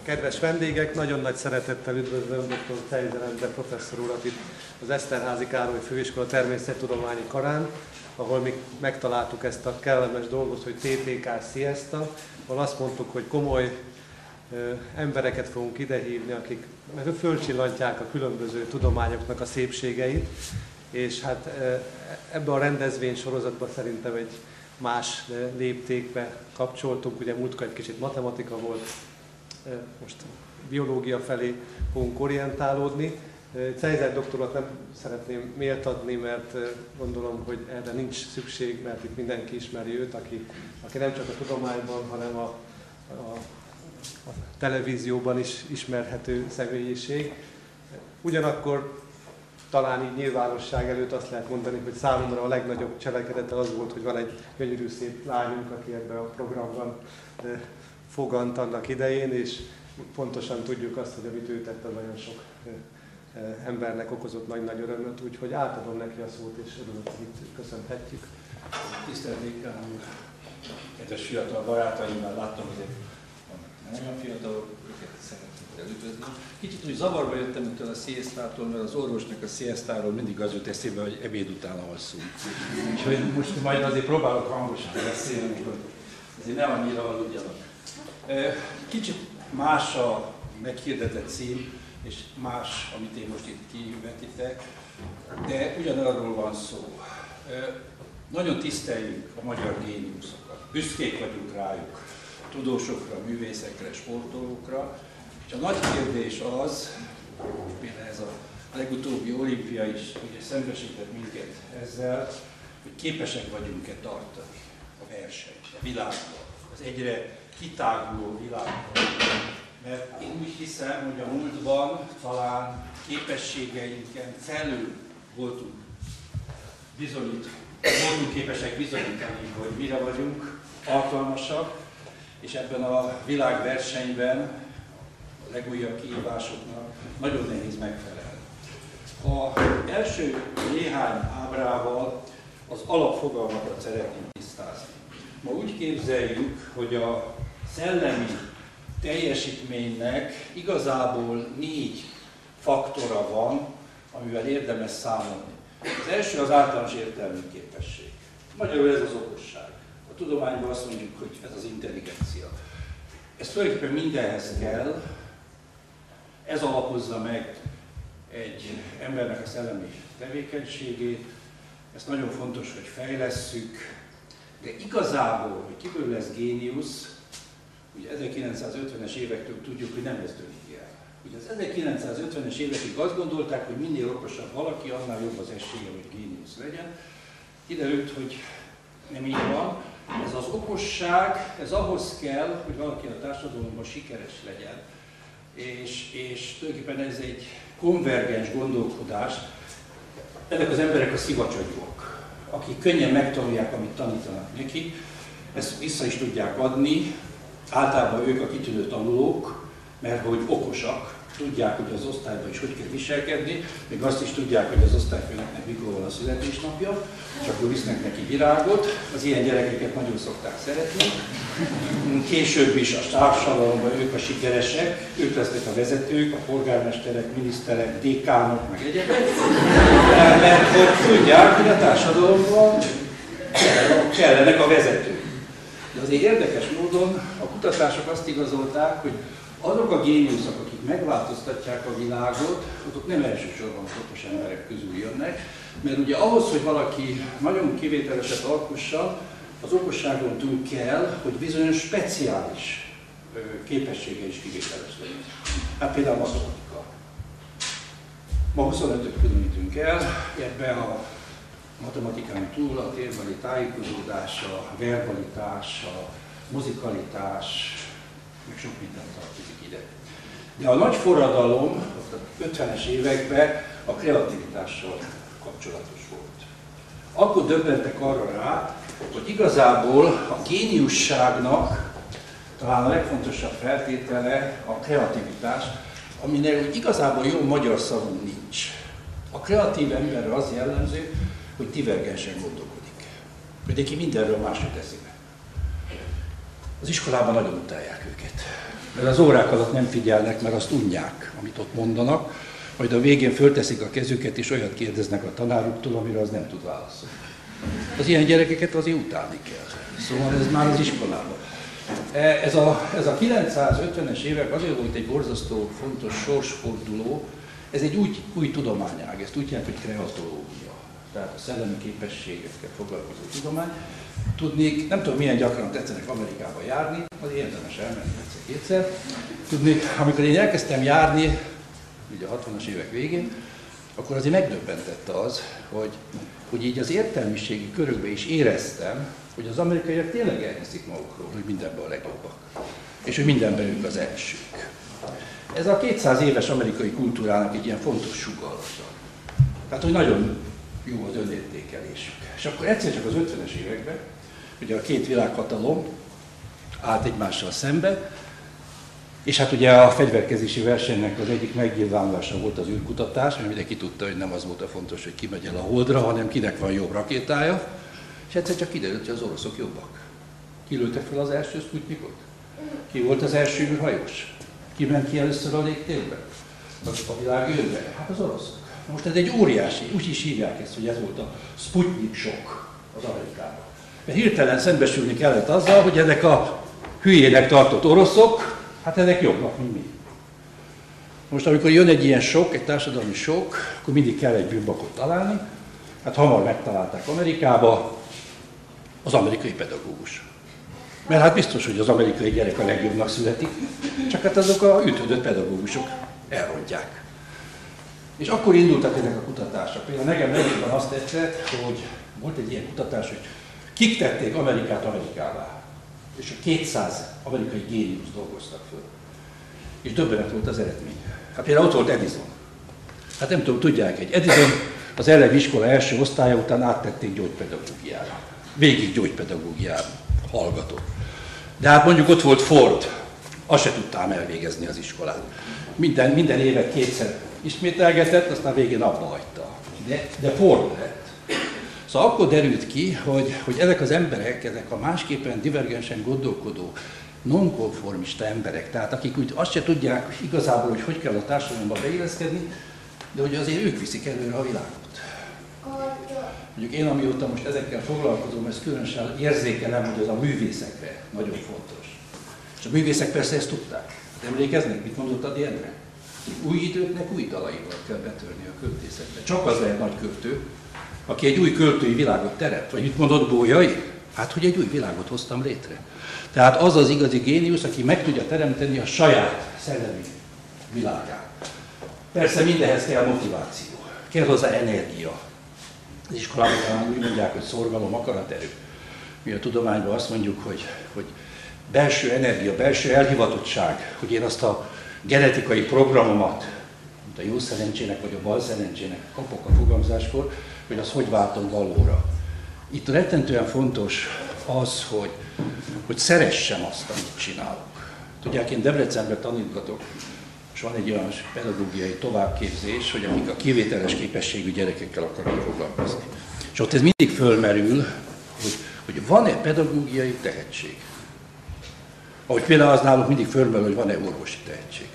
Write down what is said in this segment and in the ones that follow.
Kedves vendégek, nagyon nagy szeretettel üdvözlöm dr. Czeiser Endre professzor urat itt az Eszterházy Károly Főiskola Természettudományi Karán, ahol mi megtaláltuk ezt a kellemes dolgot, hogy TTK Siesta, ahol azt mondtuk, hogy komoly embereket fogunk idehívni, akik fölcsillantják a különböző tudományoknak a szépségeit, és hát ebbe a rendezvény sorozatban szerintem egy más léptékbe kapcsoltunk, ugye múltkor egy kicsit matematika volt, most biológia felé fogunk orientálódni. Czeiser doktorat nem szeretném méltatni, mert gondolom, hogy erre nincs szükség, mert itt mindenki ismeri őt, aki nem csak a tudományban, hanem a televízióban is ismerhető személyiség. Ugyanakkor talán így nyilvánosság előtt azt lehet mondani, hogy számomra a legnagyobb cselekedete az volt, hogy van egy gyönyörű szép lányunk, aki ebben a programban fogant annak idején, és pontosan tudjuk azt, hogy amit ő tett, az nagyon sok embernek okozott nagy-nagy örömöt, úgyhogy átadom neki a szót, és örülök, hogy itt köszönhetjük. Tisztelt Dékán úr, kedves fiatal barátaimmal láttam, hogy nem olyan fiatalok, őket szeretném üdvözlni. Kicsit úgy zavarba jöttem ettől a siestától, mert az orvosnak a siestáról mindig az jut eszébe, hogy ebéd után alszunk. Úgyhogy most majd azért próbálok hangosan beszélni, hogy azért nem annyira aludjanak. Kicsit más a meghirdetett cím, és más, amit én most itt kivetitek, de ugyanarról van szó. Nagyon tiszteljük a magyar géniuszokat, büszkék vagyunk rájuk, tudósokra, művészekre, sportolókra, és a nagy kérdés az, például ez a legutóbbi olimpia is ugye szembesített minket ezzel, hogy képesek vagyunk-e tartani a versenyt, a világban, az egyre kitáguló világban. Mert én úgy hiszem, hogy a múltban talán képességeinken felül voltunk képesek bizonyítani, hogy mire vagyunk alkalmasak, és ebben a világversenyben a legújabb kihívásoknak nagyon nehéz megfelelni. Az első néhány ábrával az alapfogalmakat szeretném tisztázni. Ma úgy képzeljük, hogy a szellemi teljesítménynek igazából 4 faktora van, amivel érdemes számolni. Az első az általános értelmi képesség. Magyarul ez az okosság. A tudományban azt mondjuk, hogy ez az intelligencia. Ez tulajdonképpen mindenhez kell, ez alapozza meg egy embernek a szellemi tevékenységét, ezt nagyon fontos, hogy fejlesszük, de igazából, hogy kiből lesz géniusz, ugye 1950-es évektől tudjuk, hogy nem ez dönti el. Ugye az 1950-es évekig azt gondolták, hogy minél okosabb valaki, annál jobb az esélye, hogy géniusz legyen. Kiderült, hogy nem így van. Ez az okosság, ez ahhoz kell, hogy valaki a társadalomban sikeres legyen. És tulajdonképpen ez egy konvergens gondolkodás. Ezek az emberek a szivacsagúak, akik könnyen megtanulják, amit tanítanak neki, ezt vissza is tudják adni. Általában ők a kitűnő tanulók, mert hogy okosak, tudják, hogy az osztályban is hogy kell viselkedni, még azt is tudják, hogy az osztályfőnöknek mikor van a születésnapja, és akkor visznek neki virágot. Az ilyen gyerekeket nagyon szokták szeretni. Később is a társadalomban ők a sikeresek, ők lesznek a vezetők, a polgármesterek, miniszterek, dékánok, meg egyebek. Mert hogy tudják, hogy a társadalomban kellenek a vezetők. De azért érdekes módon a kutatások azt igazolták, hogy azok a géniuszok, akik megváltoztatják a világot, azok nem elsősorban okos emberek közül jönnek, mert ugye ahhoz, hogy valaki nagyon kivételeset alkosson, az okosságon túl kell, hogy bizonyos speciális képessége is kivételes legyen. Hát például matematika. Ma 25-öt különítünk el, ebben a matematikán túl a térbeli tájékozódás, a verbalitás, a muzikalitás, meg sok minden tartozik ide. De a nagy forradalom a 50-es években a kreativitással kapcsolatos volt. Akkor döbbentek arra rá, hogy igazából a géniusságnak talán a legfontosabb feltétele a kreativitás, aminek igazából jó magyar szavunk nincs. A kreatív emberre az jellemző, hogy divergensen gondolkodik. Hogy neki mindenről máshogy teszi meg. Az iskolában nagyon utálják őket. Mert az órák alatt nem figyelnek, mert azt unják, amit ott mondanak, majd a végén fölteszik a kezüket, és olyat kérdeznek a tanáruktól, amire az nem tud válaszolni. Az ilyen gyerekeket azért utálni kell. Szóval ez már az iskolában. Ez a 950-es évek azért volt egy borzasztó fontos sorsforduló, ez egy új tudományág, ezt úgy hívják, hogy kreatológia. Tehát a szellemi képességekkel foglalkozó tudomány. Tudnék, nem tudom milyen gyakran tetszenek Amerikába járni, az érdemes elmenni egyszer-kétszer. Tudnék, amikor én elkezdtem járni, ugye a 60-as évek végén, akkor azért megdöbbentette az, hogy így az értelmiségi körökben is éreztem, hogy az amerikaiak tényleg elhiszik magukról, hogy mindenben a legjobbak. És hogy mindenben ők az elsők. Ez a 200 éves amerikai kultúrának egy ilyen fontos sugallata. Tehát, hogy nagyon jó az önértékelésük. És akkor egyszer csak az 50-es években, ugye a két világhatalom állt egymással szembe, és hát ugye a fegyverkezési versenynek az egyik megnyilvánulása volt az űrkutatás, mert mindenki tudta, hogy nem az volt a fontos, hogy ki megy el a Holdra, hanem kinek van jobb rakétája. És egyszer csak kiderült, hogy az oroszok jobbak. Ki lőtte fel az első Sputnikot? Ki volt az első űrhajós? Ki ment ki először a légtérbe? A világ űrbe? Hát az oroszok. Most ez egy óriási, úgy is hívják ezt, hogy ez volt a Sputnik sok az Amerikában. Mert hirtelen szembesülni kellett azzal, hogy ezek a hülyének tartott oroszok, hát ezek jobbak, mint mi. Most amikor jön egy ilyen sok, egy társadalmi sok, akkor mindig kell egy bűnbakot találni. Hát hamar megtalálták Amerikába az amerikai pedagógus. Mert hát biztos, hogy az amerikai gyerek a legjobbnak születik, csak hát azok a ütődött pedagógusok elrontják. És akkor indultak ezek a kutatások. Például nekem legjobban azt tetszett, hogy volt egy ilyen kutatás, hogy kik tették Amerikát Amerikává. És a 200 amerikai géniusz dolgoztak föl. És döbbenet volt az eredmény. Hát például ott volt Edison. Hát nem tudom, tudják, egy Edison az elemi iskola első osztálya után áttették gyógypedagógiára. Végig gyógypedagógiára hallgatott. De hát mondjuk ott volt Ford, azt se tudtam elvégezni az iskolát. Minden évet kétszer ismételgetett, aztán végén abba hagyta. De Ford lett. Szóval akkor derült ki, hogy ezek az emberek, ezek a másképpen divergensen gondolkodó, nonkonformista emberek, tehát akik úgy azt se tudják igazából, hogy kell a társadalomba beilleszkedni, de hogy azért ők viszik előre a világot. Mondjuk én, amióta most ezekkel foglalkozom, ezt különösen érzékelem, hogy ez a művészekre nagyon fontos. És a művészek persze ezt tudták. Emlékeznek, mit mondott Ady Endre? Új időknek új dalaival kell betörni a költészetbe. Csak az lehet nagy költő, aki egy új költői világot teremt. Vagy mit mondott Bolyai? Hát, hogy egy új világot hoztam létre. Tehát az az igazi géniusz, aki meg tudja teremteni a saját szellemi világát. Persze mindenhez kell motiváció, kell hozzá energia. Az iskolában talán úgy mondják, hogy szorgalom, akaraterő. Mi a tudományban azt mondjuk, hogy belső energia, belső elhivatottság, hogy én azt a genetikai programomat, mint a jó szerencsének vagy a bal szerencsének kapok a fogamzáskor, hogy azt hogy váltom valóra. Itt rettentően fontos az, hogy szeressem azt, amit csinálok. Tudják, én Debrecenben tanítgatok, és van egy olyan pedagógiai továbbképzés, hogy akik a kivételes képességű gyerekekkel akarnak foglalkozni. És ott ez mindig fölmerül, hogy van-e pedagógiai tehetség. Ahogy például az náluk mindig fölmerül, hogy van-e orvosi tehetség.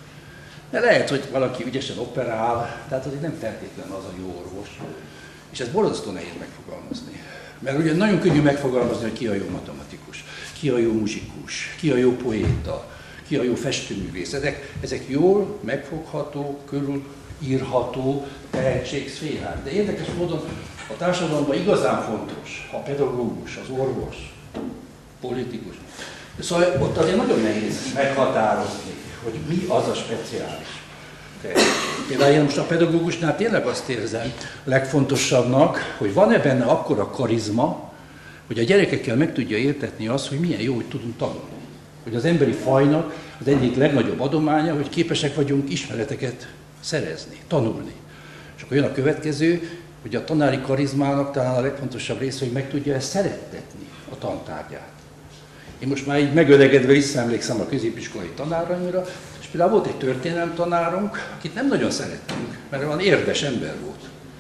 De lehet, hogy valaki ügyesen operál, tehát azért nem feltétlen az a jó orvos. És ez borzasztó nehéz megfogalmazni. Mert ugye nagyon könnyű megfogalmazni, hogy ki a jó matematikus, ki a jó muzsikus, ki a jó poéta, ki a jó festőművész. Ezek jól megfogható, körülírható tehetségszférák. De érdekes módon a társadalomban igazán fontos a pedagógus, az orvos, politikus. Szóval ott azért nagyon nehéz meghatározni, hogy mi az a speciális tehetség. Például én most a pedagógusnál tényleg azt érzem legfontosabbnak, hogy van-e benne akkora karizma, hogy a gyerekekkel meg tudja értetni azt, hogy milyen jó, hogy tudunk tanulni. Hogy az emberi fajnak az egyik legnagyobb adománya, hogy képesek vagyunk ismereteket szerezni, tanulni. És akkor jön a következő, hogy a tanári karizmának talán a legfontosabb része, hogy meg tudja ezt szerettetni a tantárgyát. Én most már így megöregedve visszaemlékszem a középiskolai tanáraimra, és például volt egy történelem tanárunk, akit nem nagyon szerettünk, mert olyan érdes ember volt.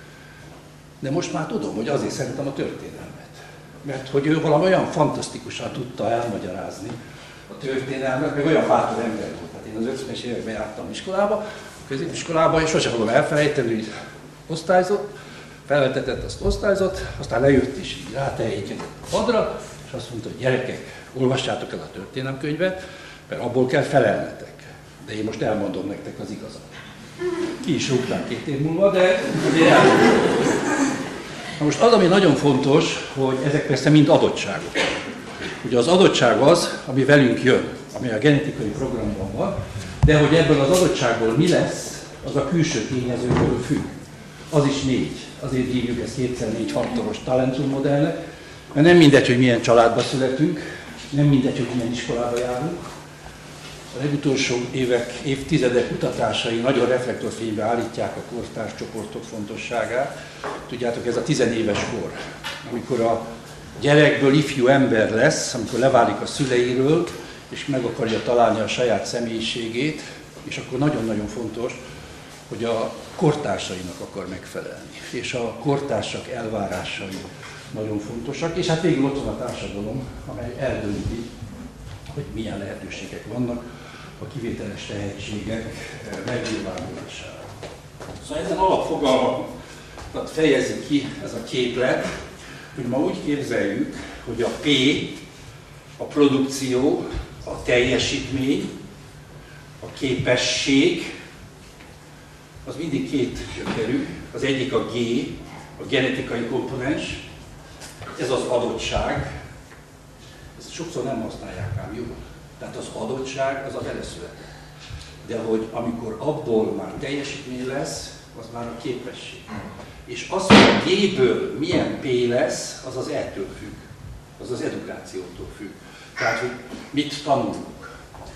De most már tudom, hogy azért szeretem a történelmet. Mert hogy ő valami olyan fantasztikusan tudta elmagyarázni a történelmet, meg olyan bátor ember volt. Hát én az 50-es években jártam iskolába, középiskolába, és sosem fogom elfelejteni, hogy osztályzott, felvetetett, azt osztályzott, aztán lejött és így rátehékedett a padra, és azt mondta, hogy gyerekek, olvassátok el a történelemkönyvet, mert abból kell felelnetek. De én most elmondom nektek az igazat. Ki is rúgták 2 év múlva, de azért elmondom. Na most az, ami nagyon fontos, hogy ezek persze mind adottságok. Ugye az adottság az, ami velünk jön, ami a genetikai programban van, de hogy ebből az adottságból mi lesz, az a külső tényezőkről függ. Az is 4. Azért hívjuk ezt 2x4 faktoros Talentum modellnek, mert nem mindegy, hogy milyen családba születünk, nem mindegy, hogy milyen iskolába járunk. A legutolsó évek, évtizedek kutatásai nagyon reflektorfénybe állítják a kortárs csoportok fontosságát. Tudjátok, ez a 10 éves kor, amikor a gyerekből ifjú ember lesz, amikor leválik a szüleiről, és meg akarja találni a saját személyiségét, és akkor nagyon-nagyon fontos, hogy a kortársainak akar megfelelni. És a kortársak elvárásai nagyon fontosak, és hát végül ott van a társadalom, amely eldönti, hogy milyen lehetőségek vannak a kivételes tehetségek megnyilvánulására. Szóval ezen alapfogalmakat fejezi ki ez a képlet, hogy ma úgy képzeljük, hogy a P, a produkció, a teljesítmény, a képesség, az mindig 2 gyökerű. Az egyik a G, a genetikai komponens, ez az adottság. Ezt sokszor nem használják ám jól. Tehát az adottság az a beleszületett. De hogy amikor abból már teljesítmény lesz, az már a képesség. És az, hogy a G-ből milyen P lesz, az az E-től függ. Az az edukációtól függ. Tehát, hogy mit tanulunk.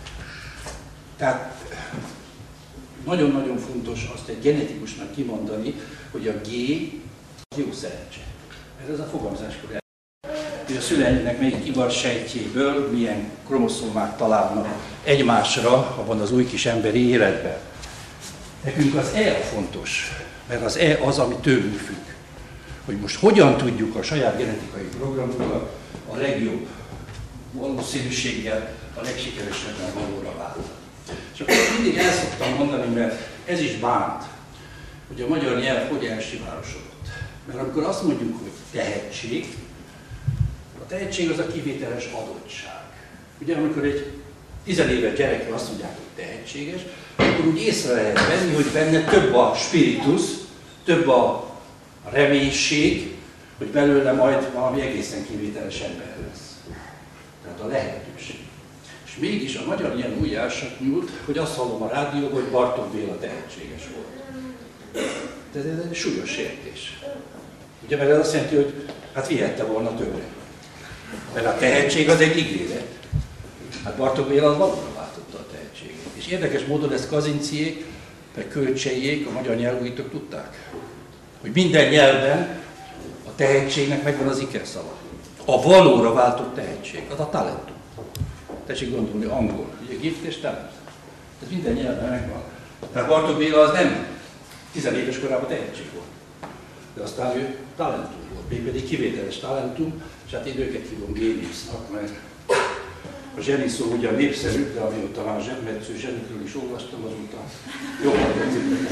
Tehát nagyon-nagyon fontos azt egy genetikusnak kimondani, hogy a G az jó szerencse. Ez a fogamzáskor hogy a szüleinek melyik ivar sejtjéből milyen kromoszómák találnak egymásra abban az új kis emberi életben. Nekünk az E a fontos, mert az E az, ami tőlünk függ. Hogy most hogyan tudjuk a saját genetikai programunkat a legjobb valószínűséggel a legsikeresebben valóra váltani. És akkor mindig el szoktam mondani, mert ez is bánt, hogy a magyar nyelv hogy elsivárosodott. Mert amikor azt mondjuk, hogy tehetség, a tehetség az a kivételes adottság. Ugye amikor egy 10 éves gyerekre azt mondják, hogy tehetséges, akkor úgy észre lehet venni, hogy benne több a spiritus, több a reménység, hogy belőle majd valami egészen kivételes ember lesz. Tehát a lehetőség. És mégis a magyar nyelv úgy elsatnyult, hogy azt hallom a rádióban, hogy Bartók Béla tehetséges volt. De ez egy súlyos sértés. Ugye, mert ez azt jelenti, hogy hát vihette volna többre. Mert a tehetség az egy ígéret. Hát Bartók Béla az valóra váltotta a tehetséget. És érdekes módon ezt Kazinciék, meg Kölcseiék, a magyar nyelvújítók tudták. Hogy minden nyelvben a tehetségnek megvan az ikerszava. A valóra váltott tehetség, az a talentum. Tessék gondolni, angol, ugye gift és talent. Ez minden nyelven megvan. Tehát Bartók Béla az nem 10 éves korában tehetség volt. De aztán ő talentum volt, mégpedig kivételes talentum, és hát én őket hívom géniusznak, mert a zseni szó ugyan népszerű, de amióta már zsebmetsző zsenikről is olvastam, azóta jobban tetszik.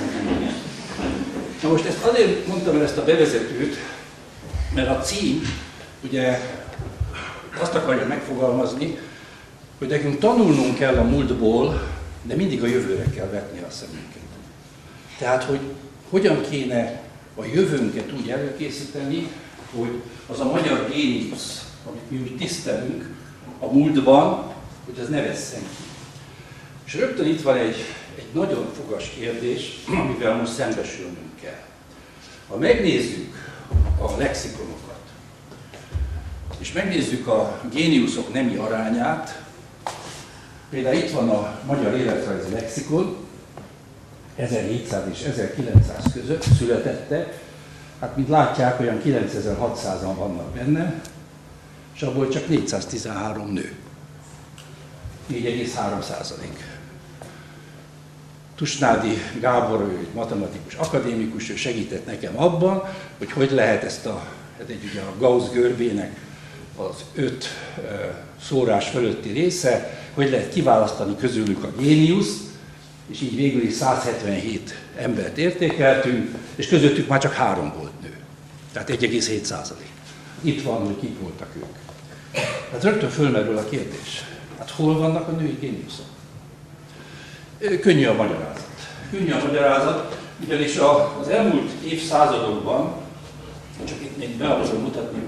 Na most ezt azért mondtam el ezt a bevezetőt, mert a cím ugye azt akarja megfogalmazni, hogy nekünk tanulnunk kell a múltból, de mindig a jövőre kell vetni a szemünket. Tehát, hogy hogyan kéne a jövőnket úgy előkészíteni, hogy az a magyar géniusz, amit mi úgy tisztelünk a múltban, hogy az ne vesszen ki. És rögtön itt van egy nagyon fogas kérdés, amivel most szembesülnünk kell. Ha megnézzük a lexikonokat, és megnézzük a géniuszok nemi arányát, például itt van a Magyar Életrajzi Lexikon, 1700 és 1900 között születettek, hát mint látják, olyan 9600-an vannak benne, és abból csak 413 nő. 4,3%. Tusnádi Gábor, ő egy matematikus akadémikus, ő segített nekem abban, hogy lehet ezt egy ugye a Gauss görbének az 5 szórás fölötti része, hogy lehet kiválasztani közülük a géniusz, és így végül is 177 embert értékeltünk, és közöttük már csak 3 volt nő. Tehát 1,7%. Itt van, hogy kik voltak ők. Hát rögtön fölmerül a kérdés. Hát hol vannak a női géniuszok? Könnyű a magyarázat. Könnyű a magyarázat, ugyanis az elmúlt évszázadokban, csak itt még be akarom mutatni,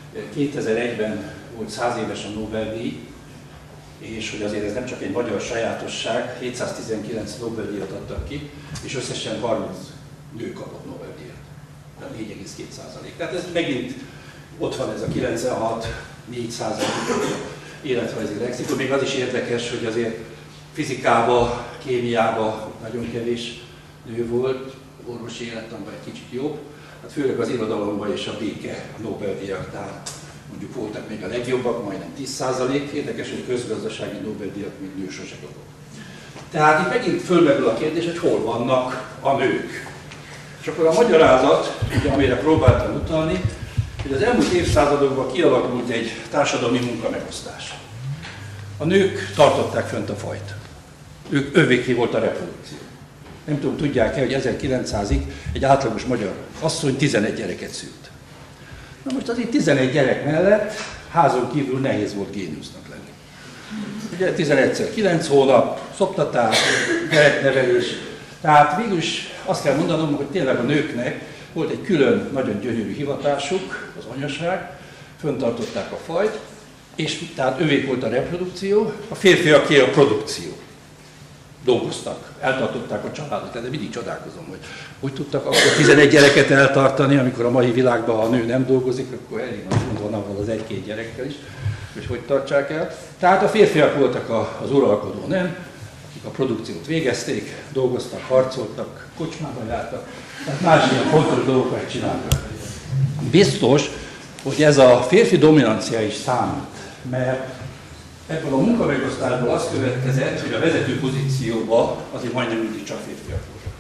2001-ben volt 100 éves a Nobel-díj, és hogy azért ez nem csak egy magyar sajátosság, 719 Nobel-díjat adtak ki, és összesen 30 nő kapott Nobel-díjat. Tehát 4,2%. Tehát ez megint ott van ez a 96, 4% életrajzi lexikon. Még az is érdekes, hogy azért fizikába, kémiába nagyon kevés nő volt, orvosi élettanban egy kicsit jobb, hát főleg az irodalomban és a béke Nobel-díjaknál mondjuk voltak még a legjobbak, majdnem 10%. Érdekes, hogy közgazdasági Nobel-díjat még nő sose kapott. Tehát itt megint fölmerül a kérdés, hogy hol vannak a nők. És akkor a magyarázat, ugye, amire próbáltam utalni, hogy az elmúlt évszázadokban kialakult egy társadalmi munkamegosztás. A nők tartották fönt a fajt. Ővéké volt a reprodukció. Nem tudom, tudják-e, hogy 1900-ig egy átlagos magyar asszony 11 gyereket szült. Na most az itt 11 gyerek mellett házon kívül nehéz volt géniusznak lenni. Ugye 11-szer 9 hónap, szoptatás, gyereknevelés. Tehát végül is azt kell mondanom, hogy tényleg a nőknek volt egy külön, nagyon gyönyörű hivatásuk, az anyaság, föntartották a fajt, és tehát övék volt a reprodukció, a férfiaké a produkció. Dolgoztak, eltartották a családot, de mindig csodálkozom, hogy tudtak akkor 11 gyereket eltartani, amikor a mai világban, ha a nő nem dolgozik, akkor elég nagy gond van avval az 1-2 gyerekkel is, hogy tartsák el. Tehát a férfiak voltak az uralkodó nem, akik a produkciót végezték, dolgoztak, harcoltak, kocsmába jártak, tehát más ilyen fontos dolgokat csináltak. Biztos, hogy ez a férfi dominancia is számít, mert ebből a munkamegosztásból az következett, hogy a vezető pozícióban azért majdnem mindig csak férfiak voltak.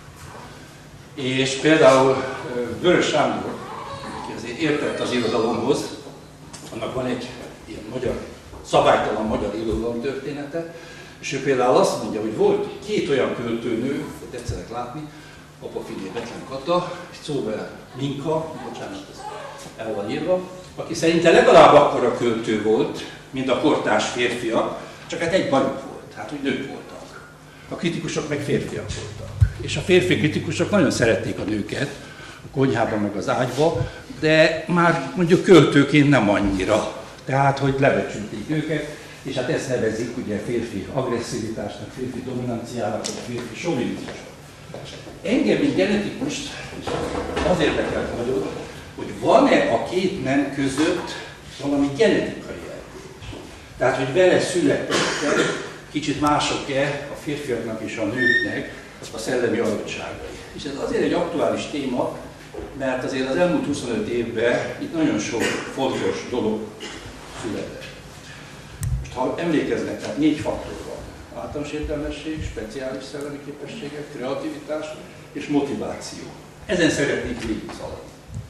És például Vörös Sándor, aki azért értett az irodalomhoz, annak van egy ilyen magyar, szabálytalan magyar irodalom története, és ő például azt mondja, hogy volt 2 olyan költőnő, hogy tetszenek látni, Apafiné Betlen Kata, és Czóber Minka, bocsánat, ez el van írva, aki szerinte legalább akkora költő volt, mint a kortárs férfiak, csak hát egy bajuk volt, hát úgy nők voltak. A kritikusok meg férfiak voltak. És a férfi kritikusok nagyon szerették a nőket, a konyhában meg az ágyba, de már mondjuk költőként nem annyira. Tehát, hogy lebecsülték őket, és hát ezt nevezik ugye férfi agresszivitásnak, férfi dominanciának, vagy férfi sovinizmusnak. Engem, mint genetikust, az érdekelt nagyon, hogy van-e a 2 nem között valami genetikai eltérés. Tehát, hogy vele születtek, kicsit mások-e a férfiaknak és a nőknek a szellemi adottságai. És ez azért egy aktuális téma, mert azért az elmúlt 25 évben itt nagyon sok fontos dolog született. Most ha emlékeznek, tehát 4 faktor van. Általános értelmesség, speciális szellemi képességek, kreativitás és motiváció. Ezen szeretnék végigszaladni.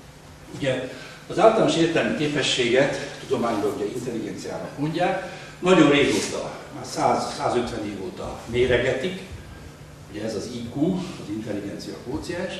Ugye az általános értelmi képességet tudományban ugye intelligenciának mondják, nagyon régóta, már 100-150 év óta méregetik, ugye ez az IQ, az intelligencia kvóciens,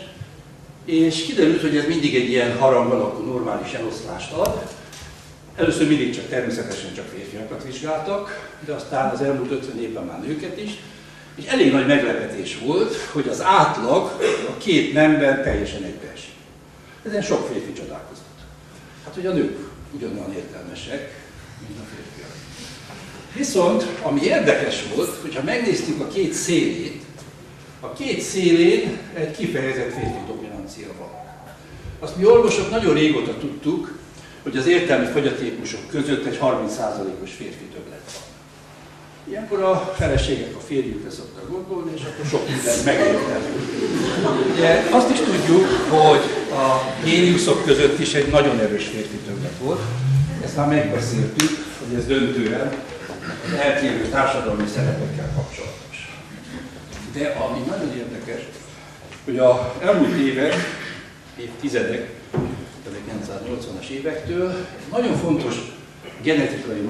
és kiderült, hogy ez mindig egy ilyen harang alakú normális eloszlást ad. Először mindig természetesen csak férfiakat vizsgáltak, de aztán az elmúlt 50 évben már nőket is, és elég nagy meglepetés volt, hogy az átlag a 2 nemben teljesen egybeesik. Ezen sok férfi csodálkozott. Hát, hogy a nők ugyanolyan értelmesek, mint a férfiak. Viszont, ami érdekes volt, hogyha megnéztük a 2 szélét, a 2 szélén egy kifejezett férfi dominancia van. Azt mi orvosok nagyon régóta tudtuk, hogy az értelmi fogyatékosok között egy 30%-os férfi többlet van. Ilyenkor a feleségek a férjükre szoktak gondolni, és akkor sok mindent megértelmük. Ugye azt is tudjuk, hogy a géniuszok között is egy nagyon erős férfi többlet volt. Ezt már megbeszéltük, hogy ez döntően az eltérő társadalmi szerepekkel kapcsolatos. De ami nagyon érdekes, hogy az elmúlt évek, évtizedek, 1980-as évektől nagyon fontos genetikai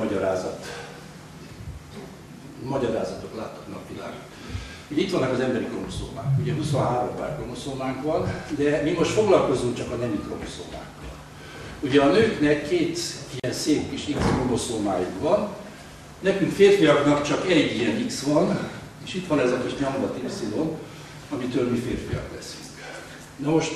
magyarázatok láttak napvilágot. Ugye itt vannak az emberi kromoszómák, ugye 23 pár kromoszómánk van, de mi most foglalkozunk csak a nemi kromoszómákkal. Ugye a nőknek 2 ilyen szép kis X kromoszómájuk van, nekünk férfiaknak csak egy ilyen X van, és itt van ez a kis nyomvat Y, amitől mi férfiak leszünk. Na most,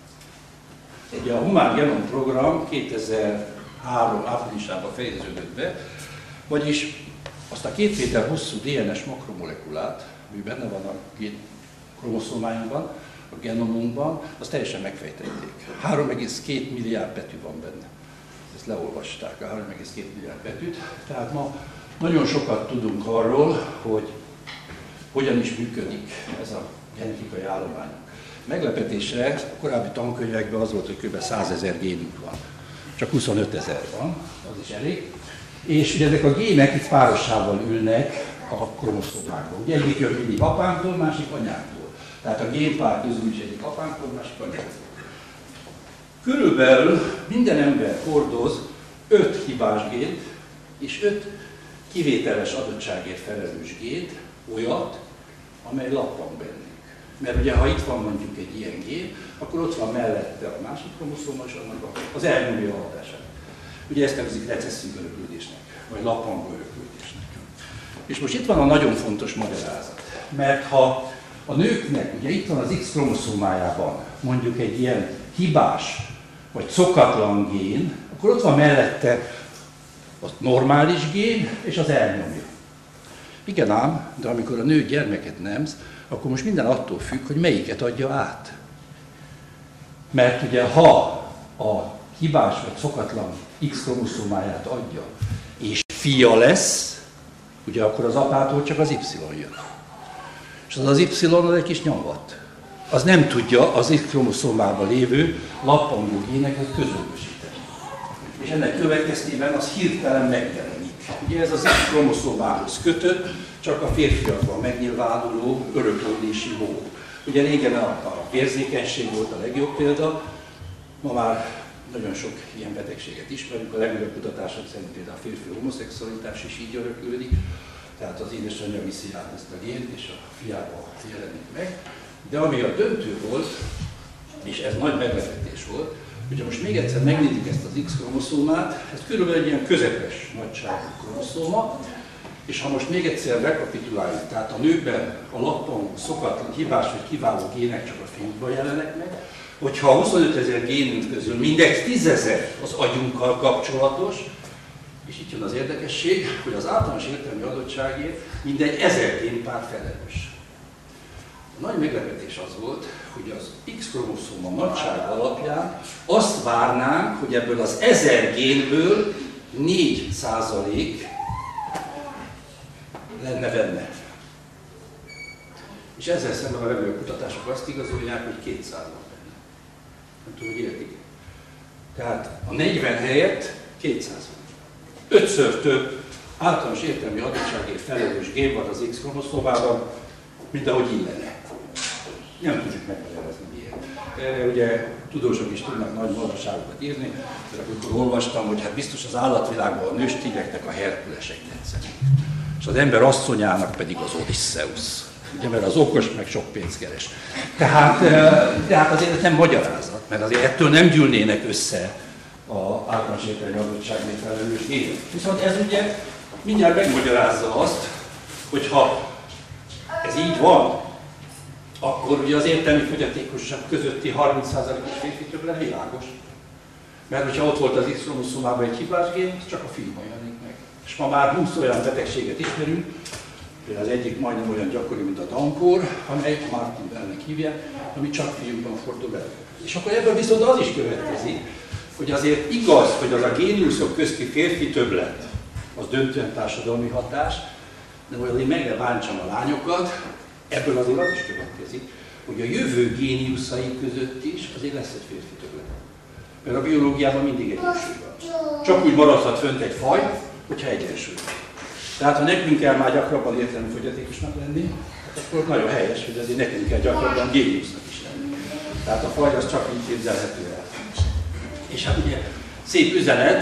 ugye a Humán Genom Program 2003 áprilisában fejeződött be, vagyis azt a 2 méter hosszú DNS makromolekulát, ami benne van a kromoszómáinkban, a genomunkban, azt teljesen megfejtették. 3,2 milliárd betű van benne. Ezt leolvasták, a 3,2 milliárd betűt. Tehát ma nagyon sokat tudunk arról, hogy hogyan is működik ez a genetikai állomány. Meglepetésre a korábbi tankönyvekben az volt, hogy kb. 100 000 génünk van. Csak 25 000 van, az is elég. És ugye ezek a gének itt párossával ülnek a kromoszómákban. Ugye egyik jön mindig apánktól, másik anyánktól. Tehát a génpár közül is egyik apánktól, másik anyánktól. Körülbelül minden ember hordoz 5 hibás gént és 5 kivételes adottságért felelős gént, olyat, amely lappan bennünk. Mert ugye, ha itt van mondjuk egy ilyen gén, akkor ott van mellette a másik kromoszóma, és annak az elnyomja a hatását. Ugye ezt nevezik recesszív öröklődésnek, vagy lappangó öröklődésnek. És most itt van a nagyon fontos magyarázat. Mert ha a nőknek, ugye itt van az X kromoszómájában mondjuk egy ilyen hibás, vagy szokatlan gén, akkor ott van mellette a normális gén, és az elnyomja. Igen ám, de amikor a nő gyermeket nemz, akkor most minden attól függ, hogy melyiket adja át. Mert ugye ha a hibás vagy szokatlan X kromoszómáját adja, és fia lesz, ugye akkor az apától csak az Y jön. És az Y az egy kis nyomvat. Az nem tudja az X kromoszómában lévő lappangó géneket közömbösíteni. És ennek következtében az hirtelen megjelenik. Ugye ez az X kromoszómához kötött, csak a férfiakban megnyilvánuló öröklődési mód. Ugye régen a érzékenység volt a legjobb példa, ma már nagyon sok ilyen betegséget ismerünk, a legjobb kutatások szerint például a férfi homoszexualitás is így öröklődik, tehát az édesanyja viszi át ezt a gént, és a fiában jelenik meg. De ami a döntő volt, és ez nagy meglepetés volt, hogyha most még egyszer megnézik ezt az X kromoszómát, ez körülbelül egy ilyen közepes nagyságú kromoszóma, és ha most még egyszer rekapituláljuk, tehát a nőkben a lappangó, szokatlan, hibás vagy kiváló gének csak a fiúkban jelenek meg, hogyha a 25 000 génünk közül mindegy 10 000 az agyunkkal kapcsolatos, és itt jön az érdekesség, hogy az általános értelmi adottságért mindegy 1000 génpár felelős. A nagy meglepetés az volt, hogy az X kromoszóma nagyság alapján azt várnánk, hogy ebből az 1000 génből 4% lenne benne. És ezzel szemben a legjobb kutatások azt igazolják, hogy 200 van benne. Nem tudom, hogy értik. Tehát a 40 helyett 200 van. 5-ször több általános értelmi adottságért felelős gén van az X kromoszómában, mint ahogy illene. Nem tudjuk megmagyarázni miért. Erre ugye tudósok is tudnak nagy magasságokat írni, de amikor olvastam, hogy hát biztos az állatvilágban a nőstényeknek a Herkulesek tetszenek. És az ember asszonyának pedig az Odysseus. Ugye, mert az okos, meg sok pénzt keres. Tehát azért nem magyarázat, mert azért ettől nem gyűlnének össze az általános értelmi adottságért felelős gének. Viszont ez ugye mindjárt megmagyarázza azt, hogy ha ez így van, akkor ugye az értelmi fogyatékosság közötti 30%-os férfi többlet világos. Mert hogyha ott volt az X kromoszómában egy hibás gén, csak a fiúban jelenik meg. És ma már 20 olyan betegséget ismerünk, például az egyik majdnem olyan gyakori, mint a Down-kór, amely Martin-Bellnek hívják, ami csak fiúkban fordul elő. És akkor ebből viszont az is következik, hogy azért igaz, hogy az a géniuszok közti férfi többlet, az döntően társadalmi hatás, de hogy azért meg ne bántsam a lányokat, ebből azért az is következik, hogy a jövő géniuszai között is azért lesz egy férfi többlet. Mert a biológiában mindig egyensúly van. Csak úgy maradhat fönt egy faj, hogyha egyensúly van. Tehát ha nekünk kell már gyakrabban értelmi fogyatékosnak lenni, akkor nagyon helyes, hogy azért nekünk kell gyakrabban géniusznak is lenni. Tehát a faj az csak így képzelhető el. És hát ugye szép üzenet,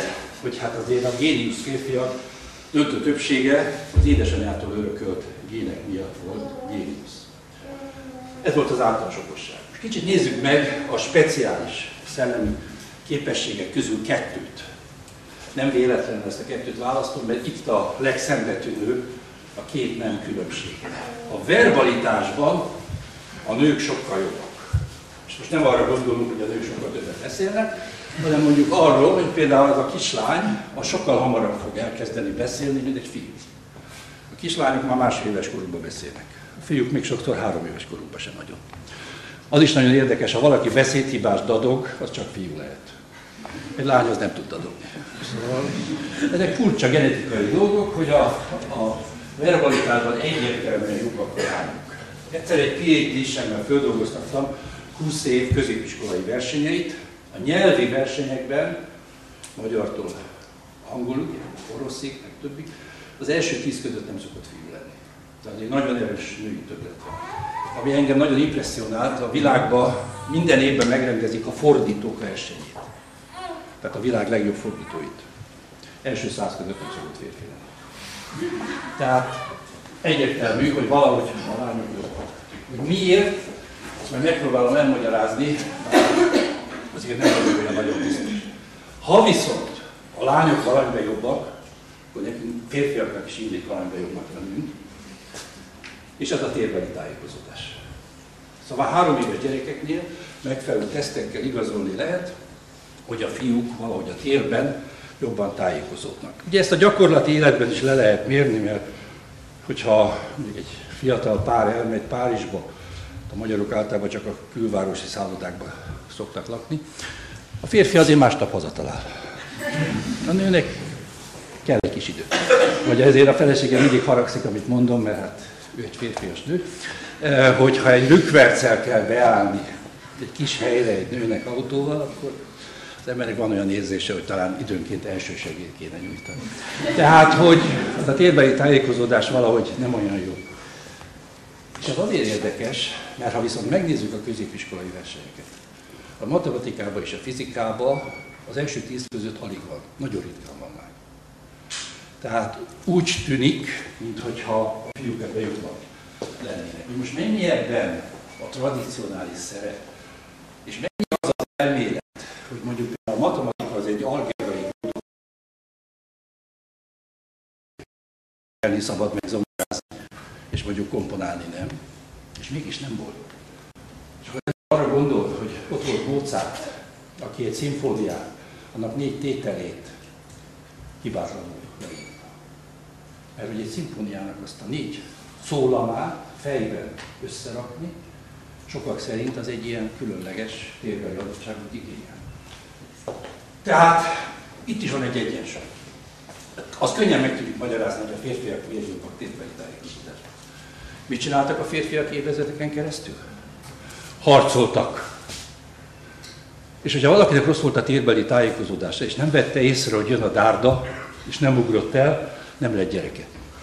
hogy hát azért a géniusz férfiak döntő többsége az édesanyjától örökölt gének miatt volt géniusz. Ez volt az általános okosság. Kicsit nézzük meg a speciális szellemi képességek közül kettőt. Nem véletlenül ezt a kettőt választom, mert itt a legszembetűnő a két nem különbség. A verbalitásban a nők sokkal jobbak. És most nem arra gondolunk, hogy a nők sokkal többet beszélnek, hanem mondjuk arról, hogy például az a kislány az sokkal hamarabb fog elkezdeni beszélni, mint egy fiú. A kislányok már másfél éves korukban beszélnek. A fiúk még sokszor 3 éves korukban sem nagyon. Az is nagyon érdekes, ha valaki beszédhibás dadog, az csak fiú lehet. Egy lány az nem tud dadogni. Szóval ezek furcsa genetikai dolgok, hogy a verbalitásban egyértelműen jobbak a lányok. Egyszer egy PhD-semmel földolgoztattam 20 év középiskolai versenyeit. A nyelvi versenyekben, magyartól angolul, oroszig, meg többi, az első 10 között nem szokott fiú lenni. Tehát egy nagyon erős női többlet van. Ami engem nagyon impresszionált, a világban minden évben megrendezik a fordítók versenyét. Tehát a világ legjobb fordítóit. Első 100 között nem szokott férfi lenni. Tehát egyértelmű, hogy valahogy a lányok jobbak. Hogy miért, azt majd megpróbálom elmagyarázni, azért nem vagyok olyan nagyon biztos. Ha viszont a lányok valamiben jobbak, akkor nekünk férfiaknak is illik valamiben jobbnak lennünk, és ez a térbeli tájékozódás. Szóval 3 éves gyerekeknél megfelelő tesztekkel igazolni lehet, hogy a fiúk valahogy a térben jobban tájékozódnak. Ugye ezt a gyakorlati életben is le lehet mérni, mert hogyha még egy fiatal pár elmegy Párizsba, a magyarok általában csak a külvárosi szállodákban szoktak lakni, a férfi azért másnap hazatalál. A nőnek kell egy kis idő. Vagy ezért a felesége mindig haragszik, amit mondom, mert hát ő egy férfias nő, hogyha egy rükverccel kell beállni egy kis helyre egy nőnek autóval, akkor az embernek van olyan érzése, hogy talán időnként elsősegélyt kéne nyújtani. Tehát, hogy az a térbeli tájékozódás valahogy nem olyan jó. És ez azért érdekes, mert ha viszont megnézzük a középiskolai versenyeket, a matematikában és a fizikában az első 10 között alig van, nagyon ritkán van már. Tehát úgy tűnik, mintha a fiúk ebben jobban lennének. Most mennyi ebben a tradicionális szerep, és mennyi az az elmélet, hogy mondjuk a matematika az egy algebrai szabad meg zongorázni, és mondjuk komponálni nem, és mégis nem volt. És akkor arra gondol, hogy ott volt Mozart, aki egy szimfóniát, annak 4 tételét hibátlanul leírta. Mert ugye egy szimfóniának azt a 4 szólamát fejben összerakni, sokak szerint az egy ilyen különleges térbeli adottságot igényel. Tehát itt is van egy egyensúly. Azt könnyen meg tudjuk magyarázni, hogy a férfiak miért jobbak térbeli tájékozódásban. Mit csináltak a férfiak évezredeken keresztül? Harcoltak. És hogyha valakinek rossz volt a térbeli tájékozódása, és nem vette észre, hogy jön a dárda, és nem ugrott el, nem lett gyereke.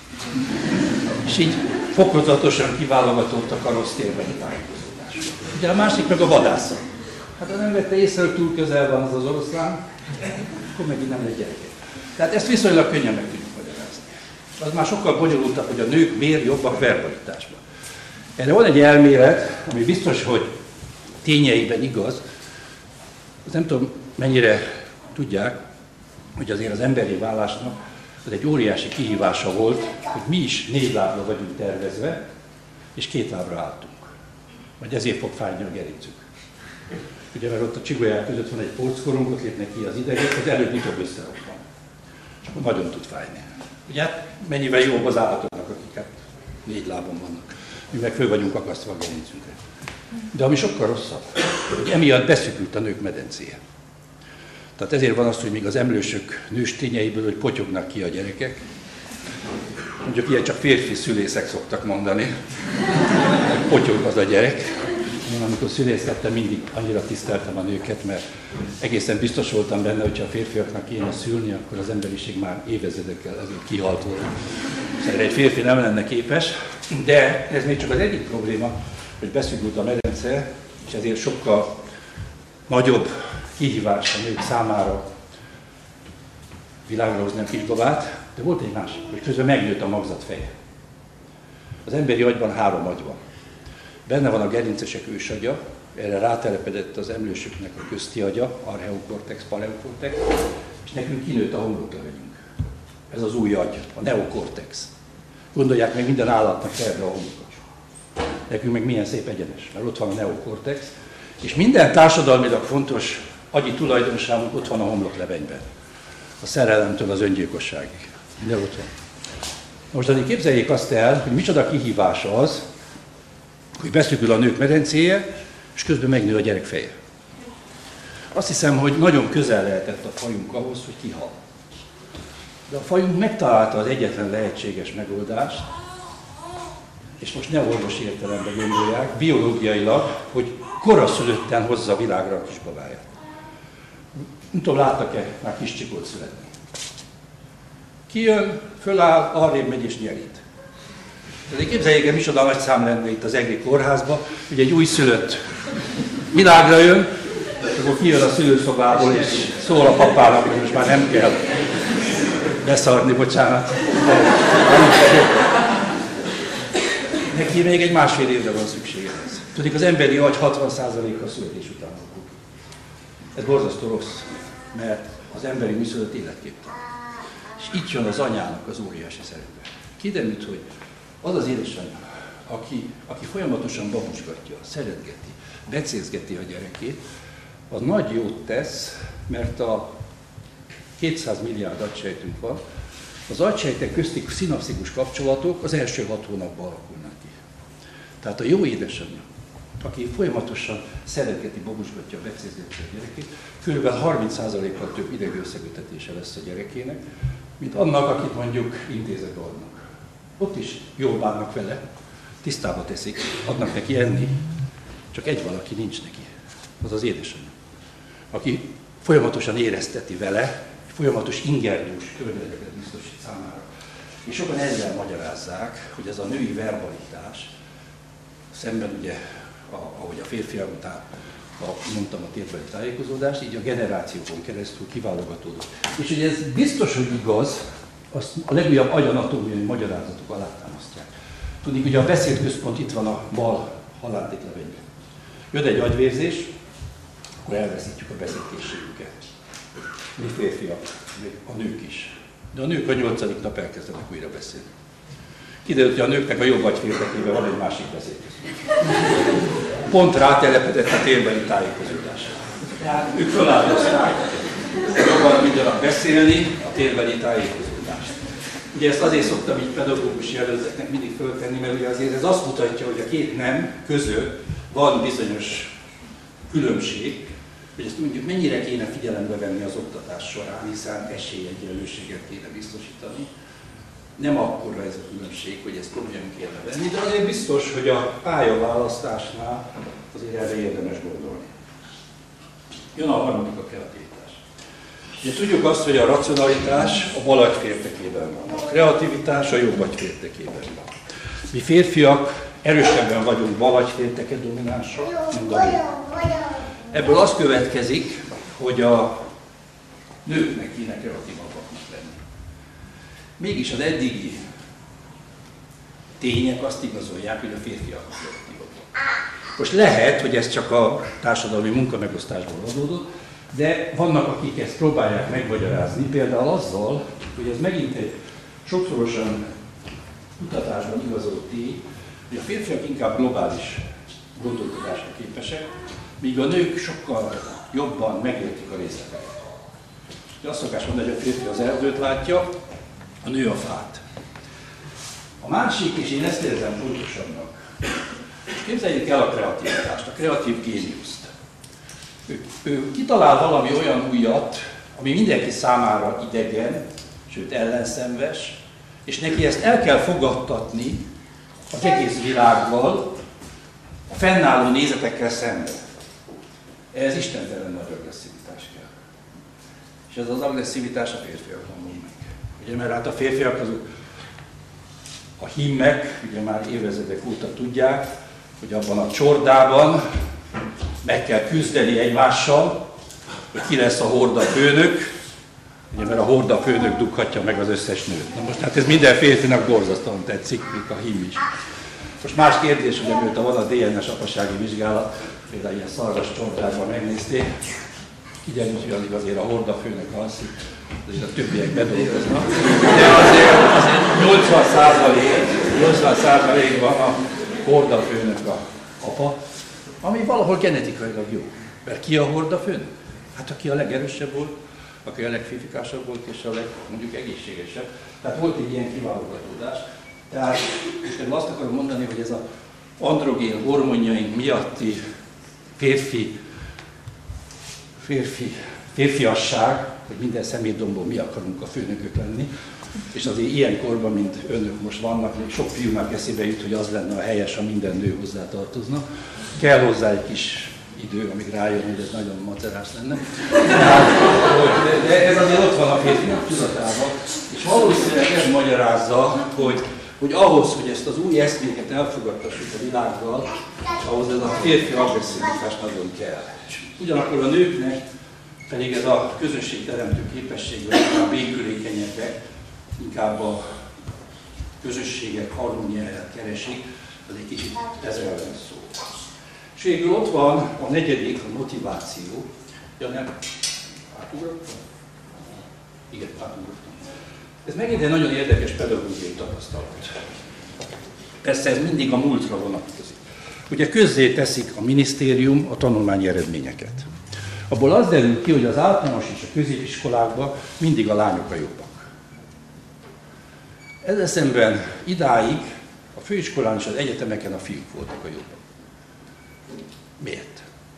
És így fokozatosan kiválogatódtak a rossz térbeli tájékozódásra. Ugye a másik meg a vadászat. Hát ha nem vette észre, hogy túl közel van az oroszlán, akkor megint nem lett gyereke. Tehát ezt viszonylag könnyen meg tudjuk magyarázni. Az már sokkal bonyolultabb, hogy a nők miért jobbak verbalitásban. Erre van egy elmélet, ami biztos, hogy tényeiben igaz. Azt nem tudom, mennyire tudják, hogy azért az emberi válásnak az egy óriási kihívása volt, hogy mi is 4 lábra vagyunk tervezve, és 2 lábra álltunk. Vagy ezért fog fájni a gerincük. Ugye, mert ott a csigolyák között van egy porckorong, ott lépnek ki az idegek, az előbb-utóbb összeroppan. És akkor nagyon tud fájni. Ugye hát mennyivel jobb az állatoknak, akik hát 4 lábon vannak. Mi meg föl vagyunk akasztva a gerincünkre. De ami sokkal rosszabb, hogy emiatt beszűkült a nők medencéje. Tehát ezért van az, hogy még az emlősök nőstényeiből, hogy potyognak ki a gyerekek. Mondjuk ilyen csak férfi szülészek szoktak mondani. Potyog az a gyerek. Én amikor szülészkedtem, mindig annyira tiszteltem a nőket, mert egészen biztos voltam benne, hogyha a férfiaknak kéne szülni, akkor az emberiség már évezredekkel ezelőtt kihalt volna. Szóval egy férfi nem lenne képes, de ez még csak az egyik probléma, hogy beszűkült a medence, és ezért sokkal nagyobb kihívás a nők számára világra hozni a kisbabát, de volt egy másik, hogy közben megnőtt a magzat feje. Az emberi agyban 3 agy van. Benne van a gerincesek ősagya, erre rátelepedett az emlősöknek a közti agya, archeokortex, paleokortex, és nekünk kinőtt a homloklevelünk. Ez az új agy, a neokortex. Gondolják meg, minden állatnak felbe a homloka. Nekünk meg milyen szép egyenes, mert ott van a neokortex, és minden társadalmilag fontos agyi tulajdonságunk ott van a homloklevenyben. A szerelemtől az öngyilkosságig. Minden ott van. Most azért képzeljék azt el, hogy micsoda kihívás az, hogy beszűkül a nők medencéje, és közben megnő a gyerek feje. Azt hiszem, hogy nagyon közel lehetett a fajunk ahhoz, hogy kihal. De a fajunk megtalálta az egyetlen lehetséges megoldást, és most ne orvosi értelemben gondolják, biológiailag, hogy koraszülötten hozza világra a kisbabáját. Nem tudom, láttak-e már kis csikót születni? Kijön, föláll, arrébb megy és nyerít. Tehát képzeljék el, micsoda nagy szám lenne itt az EGRI kórházban, hogy egy újszülött világra jön, akkor kijön a szülőszobából, és szól a papának, hogy most már nem kell beszarni, bocsánat. Neki még egy 1,5 évre van szüksége ez. Tudjuk, az emberi agy 60%-a születés után alakul. Ez borzasztó rossz, mert az emberi műszület életképtelen. És itt jön az anyának az óriási szerepe. Kiderült, hogy az az édesanyja, aki folyamatosan babusgatja, szeretgeti, becézgeti a gyerekét, az nagy jót tesz, mert a 200 milliárd agysejtünk van, az agysejtek közti szinapszikus kapcsolatok az első 6 hónapban alakulnak ki. Tehát a jó édesanyja, aki folyamatosan szeretgeti, babusgatja, becézgeti a gyerekét, kb. 30%-kal több idegőszekötetése lesz a gyerekének, mint annak, akit mondjuk intézetbe adnak. Ott is jól bánnak vele, tisztába teszik, adnak neki enni, csak egy valaki nincs neki, az az édesanyja, aki folyamatosan érezteti vele, folyamatos ingernyős környezetet biztosít számára. És sokan ezzel magyarázzák, hogy ez a női verbalitás, szemben ugye, ahogy a férfiak után mondtam a térbeli tájékozódást, így a generációkon keresztül kiválogatódott. És ugye ez biztos, hogy igaz, azt a legújabb agyanatómiai magyarázatok alátámasztják. Tudjuk, ugye a beszédközpont itt van a bal halántéklevenyben. Jön egy agyvérzés, akkor elveszítjük a beszédkészségünket. Mi férfiak, a nők is. De a nők a 8. nap elkezdenek újra beszélni. Kiderült, hogy a nőknek a jobb agyféltekében van egy másik beszédközpont. Pont rátelepedett a térbeli tájékozódásra. Tehát ők feláldozták, jobban tudjanak beszélni a térbeli tájékozódást. Ugye ezt azért szoktam így pedagógus jelölteknek mindig föltenni, mert ugye azért ez azt mutatja, hogy a két nem között van bizonyos különbség, hogy ezt mondjuk mennyire kéne figyelembe venni az oktatás során, hiszen esélyegyenlőséget kéne biztosítani. Nem akkora ez a különbség, hogy ezt komolyan kéne venni, de azért biztos, hogy a pályaválasztásnál azért erre érdemes gondolni. Jön a harmadik, a kreativitás. Ugye tudjuk azt, hogy a racionalitás a bal agyféltekében van, a kreativitás a jobb agyféltekében van. Mi férfiak erősebben vagyunk bal agyfélteke dominánsak, mint a nők. Ebből az következik, hogy a nőknek kéne kreatívabbaknak lenni. Mégis az eddigi tények azt igazolják, hogy a férfiak kreatívabbak. Most lehet, hogy ez csak a társadalmi munkamegosztásból adódott, de vannak, akik ezt próbálják megmagyarázni, például azzal, hogy ez megint egy sokszorosan kutatásban igazolt tény, hogy a férfiak inkább globális gondolkodásra képesek, míg a nők sokkal jobban megértik a részleteket. De azt szokás mondani, hogy a férfi az erdőt látja, a nő a fát. A másik, és én ezt érzem fontosabbnak, képzeljük el a kreativitást, a kreatív géniuszt. Ő kitalál valami olyan újat, ami mindenki számára idegen, sőt ellenszenves, és neki ezt el kell fogadtatni az egész világgal, a fennálló nézetekkel szemben. Ehhez istentelen nagy agresszivitás kell. És ez az agresszivitás a férfiakban van meg. Ugye, mert hát a férfiak azok a hímek, ugye már évezredek óta tudják, hogy abban a csordában meg kell küzdeni egymással, hogy ki lesz a horda főnök, Ugye, mert a hordafőnök dughatja meg az összes nőt. Na most hát ez minden férfinak borzasztóan tetszik, még a hím is. Most más kérdés, hogy mióta van a DNS apasági vizsgálat, például ilyen szarvas csontjában megnézték, kiderült, hogy azért a hordafőnök alszik, azért a többiek bedolgoznak. De azért 80%-ban a hordafőnök a apa, ami valahol genetikailag jó. Mert ki a hordafőnök? Hát aki a legerősebb volt, aki a legfifikásabb volt, és a mondjuk egészségesebb. Tehát volt egy ilyen kiválogatódás. Tehát én azt akarom mondani, hogy ez az androgén hormonjaink miatti férfiasság, hogy minden szemétdombon mi akarunk a főnökök lenni, és azért ilyen korban, mint önök most vannak, még sok fiúnak eszébe jut, hogy az lenne a helyes, ha minden nő hozzá tartozna. Kell hozzá egy kis idő, amíg rájön, hogy ez nagyon macerás lenne. De ez azért ott van a férfiak tudatában, és valószínűleg ez magyarázza, hogy ahhoz, hogy ezt az új eszméket elfogadtassuk a világgal, ahhoz ez a férfi agresszivitás nagyon kell. Ugyanakkor a nőknek pedig ez a közösségteremtő képesség, hogy inkább békülékenyebbek, inkább a közösségek harmóniáját keresik, az egy kicsit ezzel ellen szó. És végül ott van a negyedik, a motiváció. Ja, nem, átugrottam? Igen, átugrottam. Ez megint egy nagyon érdekes pedagógiai tapasztalat. Persze ez mindig a múltra vonatkozik. Ugye közzé teszik a minisztérium a tanulmányi eredményeket. Abból az derül ki, hogy az általános és a középiskolákban mindig a lányok a jobbak. Ezzel szemben idáig a főiskolán és az egyetemeken a fiúk voltak a jobbak. Miért?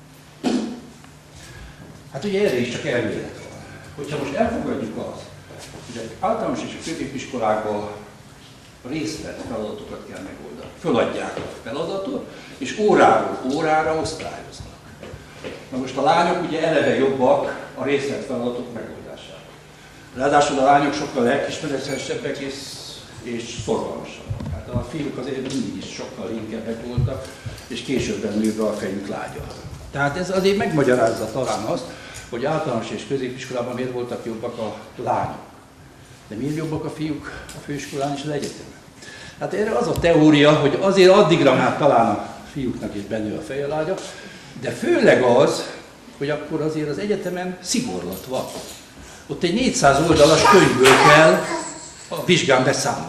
Hát ugye erre is csak elmélet van. Hogyha most elfogadjuk azt, hogy az általános és a középiskolákban részlet feladatokat kell megoldani. Föladják a feladatot, és óráról órára osztályoznak. Na most a lányok ugye eleve jobbak a részletfeladatok megoldásában. Ráadásul a lányok sokkal lelkiismeretesebbek és szorgalmasabbak. Hát a fiúk azért mindig is sokkal inkábbek voltak, és későbben nőve a fejük lágya. Tehát ez azért megmagyarázza talán azt, hogy általános és középiskolában miért voltak jobbak a lányok. De miért jobbak a fiúk a főiskolán és az egyetemen? Hát erre az a teória, hogy azért addigra már talán a fiúknak is benő a fejelágya, de főleg az, hogy akkor azért az egyetemen szigorlat van. Ott egy 400 oldalas könyvből kell a vizsgán beszámolni.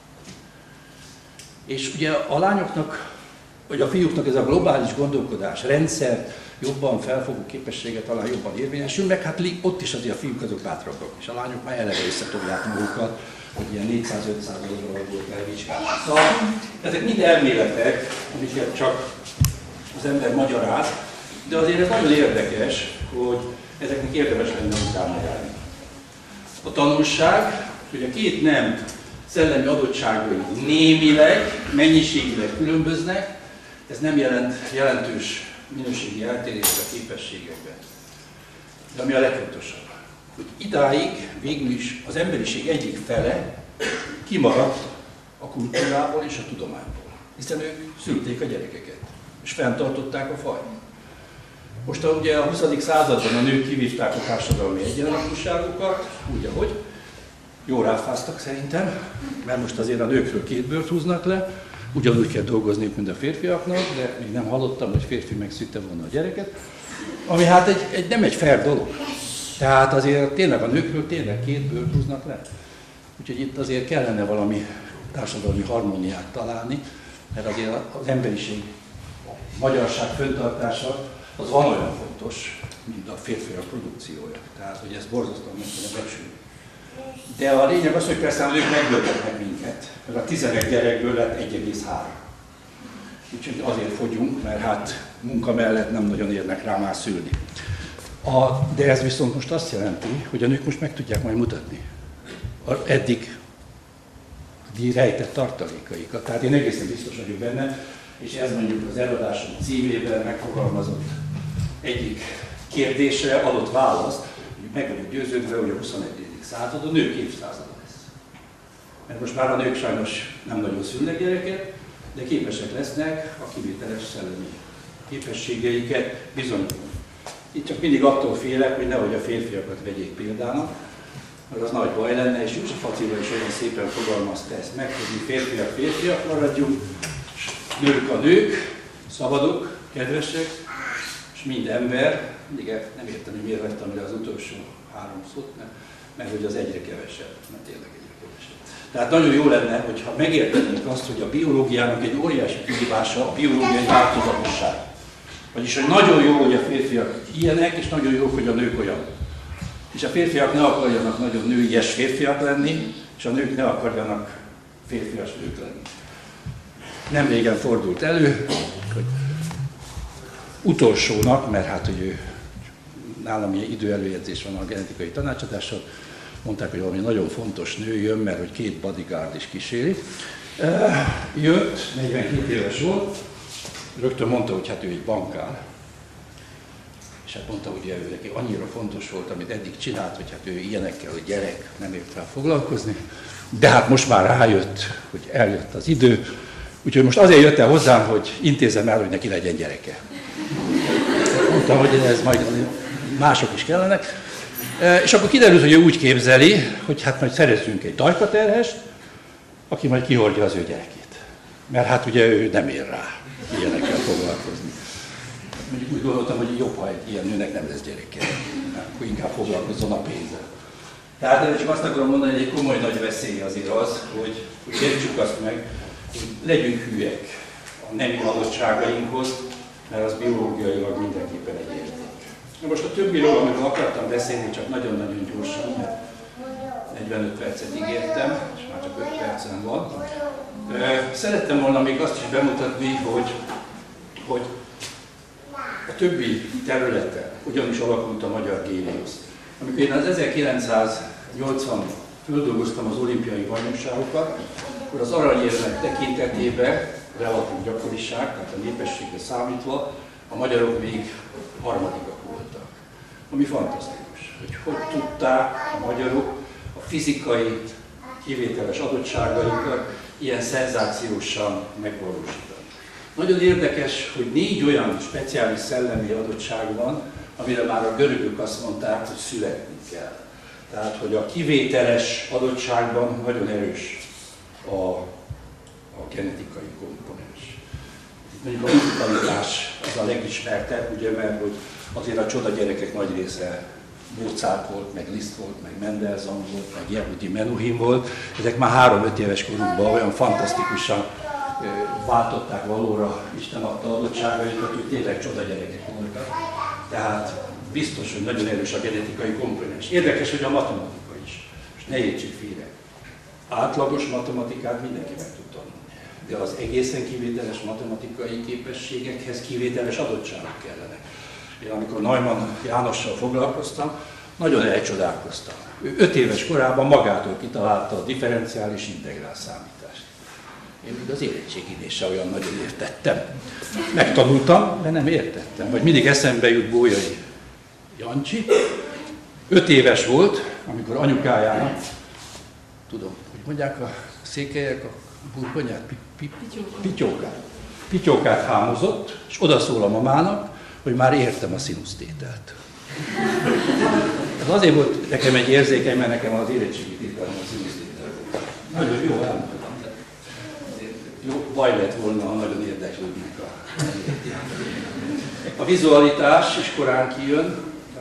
És ugye a lányoknak, vagy a fiúknak ez a globális gondolkodás, rendszer, jobban felfogó képessége talán jobban érvényesül, meg hát ott is azért a fiúk azok bátrabbak, és a lányok már eleve összetolják magukat, hogy ilyen 400-500 oldalról kell vizsgálni. Szóval ezek mind elméletek, amiket csak az ember magyaráz, de azért ez nagyon érdekes, hogy ezeknek érdemes lenne utána járni. A tanulság, hogy a két nem szellemi adottságai némileg, mennyiségileg különböznek, ez nem jelent jelentős minőségi eltérést a képességekben. De ami a legfontosabb, hogy idáig végül is az emberiség egyik fele kimaradt a kultúrából és a tudományból, hiszen ők szülték a gyerekeket, és fenntartották a fajt. Most ugye a 20. században a nők kivívták a társadalmi egyenlőségokat, úgy, ahogy jól ráfáztak szerintem, mert most azért a nőkről 2 bőrt húznak le, ugyanúgy kell dolgozniuk, mint a férfiaknak, de még nem hallottam, hogy férfi megszülte volna a gyereket, ami hát nem egy fair dolog. Tehát azért tényleg a nőkről tényleg 2 bőrt húznak le. Úgyhogy itt azért kellene valami társadalmi harmóniát találni, mert azért az emberiség, a magyarság fenntartása az van olyan fontos, mint a férfiak produkciója. Tehát, hogy ez borzasztóan meg kell becsülni. De a lényeg az, hogy persze a nők megböltetnek minket, mert a 11 gyerekből lett 1,3. Úgyhogy azért fogyunk, mert hát munka mellett nem nagyon érnek rá már szülni. De ez viszont most azt jelenti, hogy a nők most meg tudják majd mutatni eddig rejtett tartalékaikat. Tehát én egészen biztos vagyok benne, és ez mondjuk az előadásom címében megfogalmazott egyik kérdésre adott választ, hogy meg vagyok győződve, hogy a 21. század a nők évszázada lesz. Mert most már a nők sajnos nem nagyon szülnek gyereket, de képesek lesznek a kivételes szellemi képességeiket bizonyítani. Itt csak mindig attól félek, hogy nehogy a férfiakat vegyék példának, mert az nagy baj lenne, és József Attila is olyan szépen fogalmazta ezt meg, hogy mi férfiak férfiak maradjunk, és nők a nők, szabadok, kedvesek, és mind ember, mindig nem értem, hogy miért vettem ide az utolsó 3 szót, mert hogy az egyre kevesebb, mert tényleg egyre kevesebb. Tehát nagyon jó lenne, hogyha megértenénk azt, hogy a biológiának egy óriási kihívása a biológiai változatosság. Vagyis, hogy nagyon jó, hogy a férfiak ilyenek, és nagyon jó, hogy a nők olyanok. És a férfiak ne akarjanak nagyon nőies férfiak lenni, és a nők ne akarjanak férfias nők lenni. Nem régen fordult elő, hogy utolsónak, mert hát, hogy ő nálam ilyen időelőjegyzés van a genetikai tanácsadással, mondták, hogy valami nagyon fontos nő jön, mert hogy 2 bodyguard is kíséri. Jött, 42 éves volt, rögtön mondta, hogy hát ő egy bankár. És hát mondta, hogy ő neki annyira fontos volt, amit eddig csinált, hogy hát ő ilyenekkel, hogy gyerek, nem ért rá foglalkozni. De hát most már rájött, hogy eljött az idő, úgyhogy most azért jött el hozzám, hogy intézem el, hogy neki legyen gyereke. Mondtam, hogy ez majd mások is kellenek. És akkor kiderült, hogy ő úgy képzeli, hogy hát majd szerezzünk egy tajkaterhest, aki majd kihordja az ő gyerekét. Mert hát ugye ő nem ér rá ilyenekkel foglalkozni. Mondjuk úgy gondoltam, hogy jobb, ha egy ilyen nőnek nem lesz gyereke, akkor inkább foglalkozzon a pénzzel. Tehát csak azt akarom mondani, hogy egy komoly nagy veszély azért az, hogy értsük azt meg, hogy legyünk hülyek a nemi adottságainkhoz, mert az biológiailag mindenképpen egy érték. Most a többiről, amiről akartam beszélni, csak nagyon-nagyon gyorsan, mert 45 percet ígértem, és már csak 5 percen van. Szerettem volna még azt is bemutatni, hogy a többi területen hogyan is alakult a magyar géniusz. Amikor én az 1980 földolgoztam az olimpiai bajnokságokat, akkor az aranyérmek tekintetében, relatív gyakoriság, tehát a népességre számítva, a magyarok még harmadikak voltak. Ami fantasztikus, hogy tudták a magyarok a fizikai kivételes adottságaikat ilyen szenzációsan megvalósítani. Nagyon érdekes, hogy 4 olyan speciális szellemi adottság van, amire már a görögök azt mondták, hogy születni kell. Tehát, hogy a kivételes adottságban nagyon erős a genetikai komponens. Mondjuk a mutatalitás az a legismertebb, ugye, mert hogy azért a csoda gyerekek nagy része Mozart volt, meg Liszt volt, meg Mendelssohn volt, meg Yehudi Menuhin volt. Ezek már 3-5 éves korukban olyan fantasztikusan váltották valóra Isten adta adottságaikat, hogy tényleg csoda gyerekek voltak. Tehát biztos, hogy nagyon erős a genetikai komponens. Érdekes, hogy a matematika is. És ne értsék félre. Átlagos matematikát mindenki meg tud tanulni. De az egészen kivételes matematikai képességekhez kivételes adottságok kellenek. Én amikor Neumann Jánossal foglalkoztam, nagyon elcsodálkoztam. Ő 5 éves korában magától kitalálta a differenciális integrál számítást. Én még az érettségidén se olyan nagyon értettem. Megtanultam, de nem értettem. Vagy mindig eszembe jut Bolyai Jancsi. 5 éves volt, amikor anyukájának, tudom, hogy mondják a székelyek a burgonyát? Pityókát hámozott, és odaszól a mamának, hogy már értem a színusztételt. Ez azért volt nekem egy érzékeny, mert nekem az érettségi tételem a színusztétel volt. Nagyon jó elmondtam. Jó baj lett volna, ha nagyon érdeklődnék a vizualitás is korán kijön.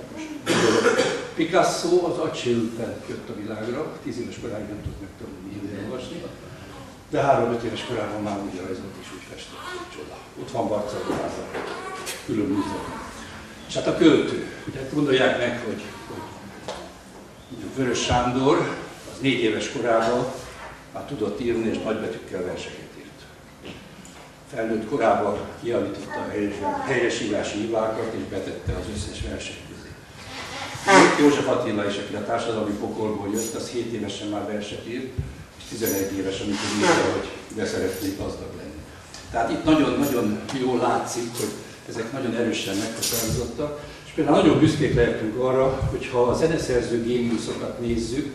Picasso az agysérülten jött a világra, 10 éves koráig nem tudott megtanulni írni, olvasni, de 3-5 éves korában már úgy rajzolt és úgy festett, hogy csoda. Ott van Barcelonában, külön múzeum. És hát a költő, ugye gondolják meg, hogy Vörös Sándor az 4 éves korában már tudott írni és nagybetűkkel verseket írt. Felnőtt korában kiállította a helyesírási hibákat és betette az összes verseny közé. József Attila is, aki a társadalmi pokolból jött, az 7 évesen már verset írt, és 11 éves, amikor írta, hogy de szeretnék gazdag lenni. Tehát itt nagyon-nagyon jól látszik, hogy ezek nagyon erősen meghatározottak, és például nagyon büszkék lehetünk arra, hogy ha a zeneszerző géniuszokat nézzük,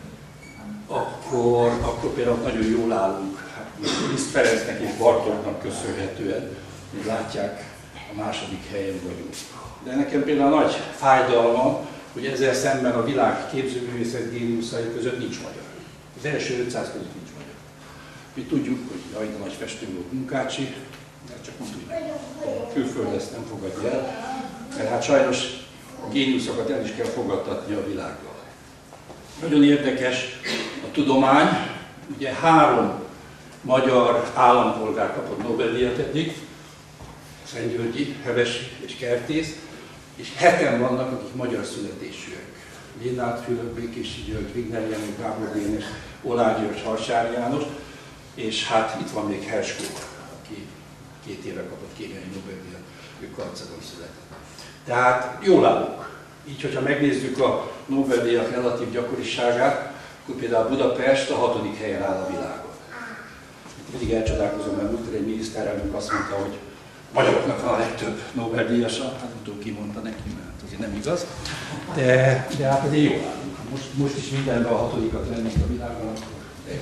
akkor például nagyon jól állunk. Liszt Ferencnek és Bartóknak köszönhetően, hogy látják, a 2. helyen vagyunk. De nekem például nagy fájdalma, hogy ezzel szemben a világ képzőművészet géniuszai között nincs magyar. Az első 500 között nincs magyar. Mi tudjuk, hogy Ajda nagy festő volt Munkácsi, de csak mondjuk, hogy a külföld ezt nem fogadja el, mert hát sajnos a géniuszokat el is kell fogadtatni a világgal. Nagyon érdekes a tudomány, ugye 3 magyar állampolgár kapott Nobel-díjat eddig, Szentgyörgyi, Hevesi és Kertész, és 7-en vannak, akik magyar születésűek. Lénárd Fülöp, Békési György, Wigner Jenő, Gábor Dénes, Oláh György, Harsár János, és hát itt van még Herskó, aki 2 éve kapott kémiai Nobel-díjat, ő Karcagon született. Tehát jól állunk. Így, hogyha megnézzük a Nobel-díjak relatív gyakoriságát, akkor például Budapest a 6. helyen áll a világon. Mindig elcsodálkozom, mert múltkor egy miniszterelnök azt mondta, hogy magyaroknak van a legtöbb Nobel-díjasa, hát utóbb kimondta neki, mert azért nem igaz. De hát azért jól állunk. Most is mindenben a 6-at lennénk a világon, akkor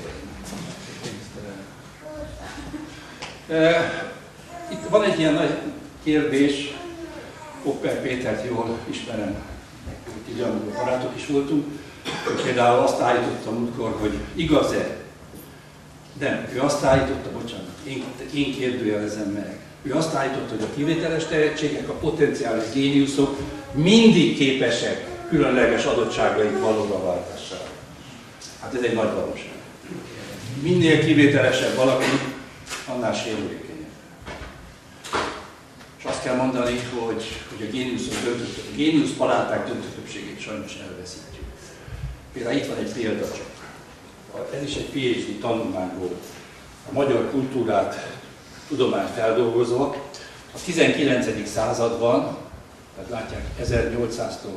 itt van egy ilyen nagy kérdés, Popper Pétert jól ismerem, hogy így olyan barátok is voltunk, hogy például azt állította múltkor, hogy igaz-e? Nem, ő azt állította, bocsánat, én kérdőjelezem meg. Ő azt állította, hogy a kivételes tehetségek, a potenciális géniuszok mindig képesek különleges adottságaik valóra váltására. Hát ez egy nagy valóság. Minél kivételesebb valaki, annál sérülékenyebb. És azt kell mondani, hogy a géniusz paláták döntő többségét sajnos elveszítjük. Például itt van egy példa csak. Ez is egy PhD tanulmány volt. A magyar kultúrát, tudományt feldolgozva a 19. században, tehát látják 1800-tól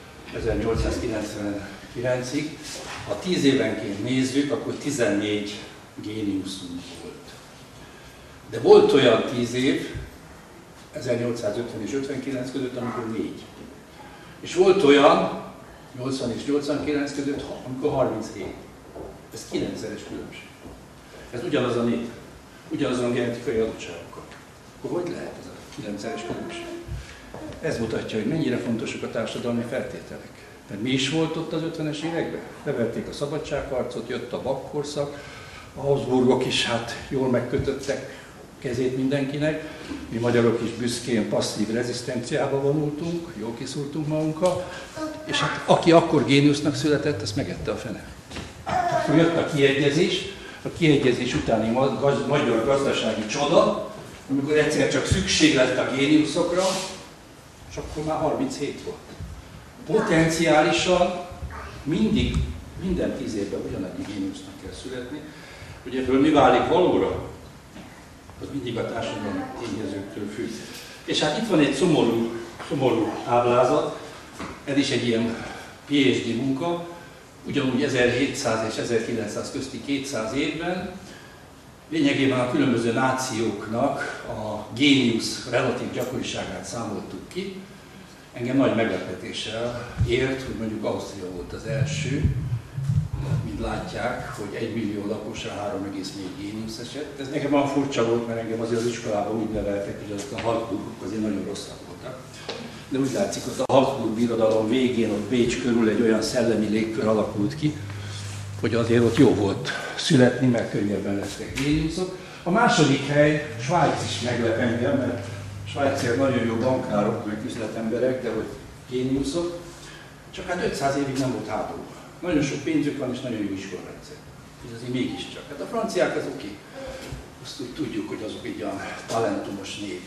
1899-ig, ha 10 évenként nézzük, akkor 14 géniuszunk volt. De volt olyan 10 év, 1850 és 59 között, amikor 4. És volt olyan, 80 és 89 között, amikor 37. Ez 9-szeres különbség. Ez ugyanaz a nép, ugyanazon a genetikai adottságokkal. Akkor hogy lehet ez a 9-szeres különbség? Ez mutatja, hogy mennyire fontosak a társadalmi feltételek. Mert mi is volt ott az 50-es években? Leverték a szabadságharcot, jött a vakkorszak, a Habsburgok is hát jól megkötöttek kezét mindenkinek. Mi magyarok is büszkén passzív rezisztenciába vonultunk, jól kiszúrtunk magunkkal, és hát aki akkor géniusznak született, ezt megette a fene. Akkor jött a kiegyezés utáni magyar gazdasági csoda, amikor egyszer csak szükség lett a géniuszokra, és akkor már 37 volt. Potenciálisan minden 10 évben ugyanannyi géniusznak kell születni, hogy ebből mi válik valóra, az mindig a társadalmi tényezőktől függ. És hát itt van egy szomorú táblázat, ez is egy ilyen PhD munka, ugyanúgy 1700 és 1900 közti 200 évben, lényegében a különböző nációknak a géniusz relatív gyakoriságát számoltuk ki. Engem nagy meglepetéssel ért, hogy mondjuk Ausztria volt az első, mint látják, hogy 1 millió lakosra 3,4 géniusz esett. Ez nekem olyan furcsa volt, mert engem azért az iskolában úgy neveltek, hogy azok a Habsburgok azért nagyon rosszak voltak. De úgy látszik, hogy a Habsburg birodalom végén, ott Bécs körül egy olyan szellemi légkör alakult ki, hogy azért ott jó volt születni, mert könnyebben lettek géniuszok. A második hely, Svájc is meglep engem, mert Svájciak nagyon jó bankárok, meg üzletemberek, de hogy géniuszok. Csak hát 500 évig nem volt háború. Nagyon sok pénzük van, és nagyon jó iskolarendszer. Ez azért mégiscsak. Hát a franciák azok ki. Azt úgy tudjuk, hogy azok így a talentumos nép.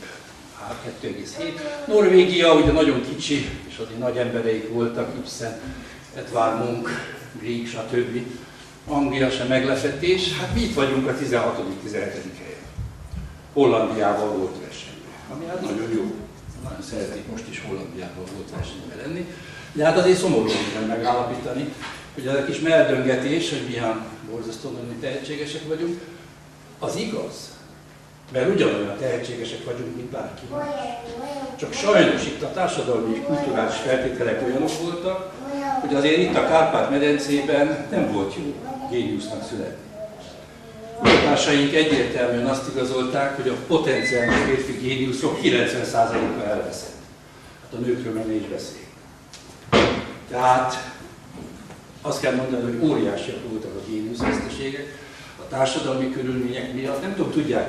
2,7. Norvégia ugye nagyon kicsi, és azért nagy embereik voltak, Ibsen, Edvard Munch, Grieg, stb. Anglia sem meglepetés. Hát mi itt vagyunk a 16.-17. helyen. Hollandiával volt versenyben, ami hát nagyon jó. Nagyon szeretnék most is Hollandiával volt versenyben lenni. De hát azért szomorúan kell megállapítani, hogy ez a kis meldöngetés, hogy milyen borzasztóan tehetségesek vagyunk, az igaz. Mert ugyanolyan tehetségesek vagyunk, mint bárki más. Csak sajnos itt a társadalmi és kulturális feltételek olyanok voltak, hogy azért itt a Kárpát-medencében nem volt jó géniusznak születni. Kutatásaink egyértelműen azt igazolták, hogy a potenciális férfi géniuszok 90%-a elveszett. Hát a nőkről már ne is beszél. Tehát azt kell mondani, hogy óriásiak voltak a géniuszveszteségek, a társadalmi körülmények miatt. Nem tudom, tudják,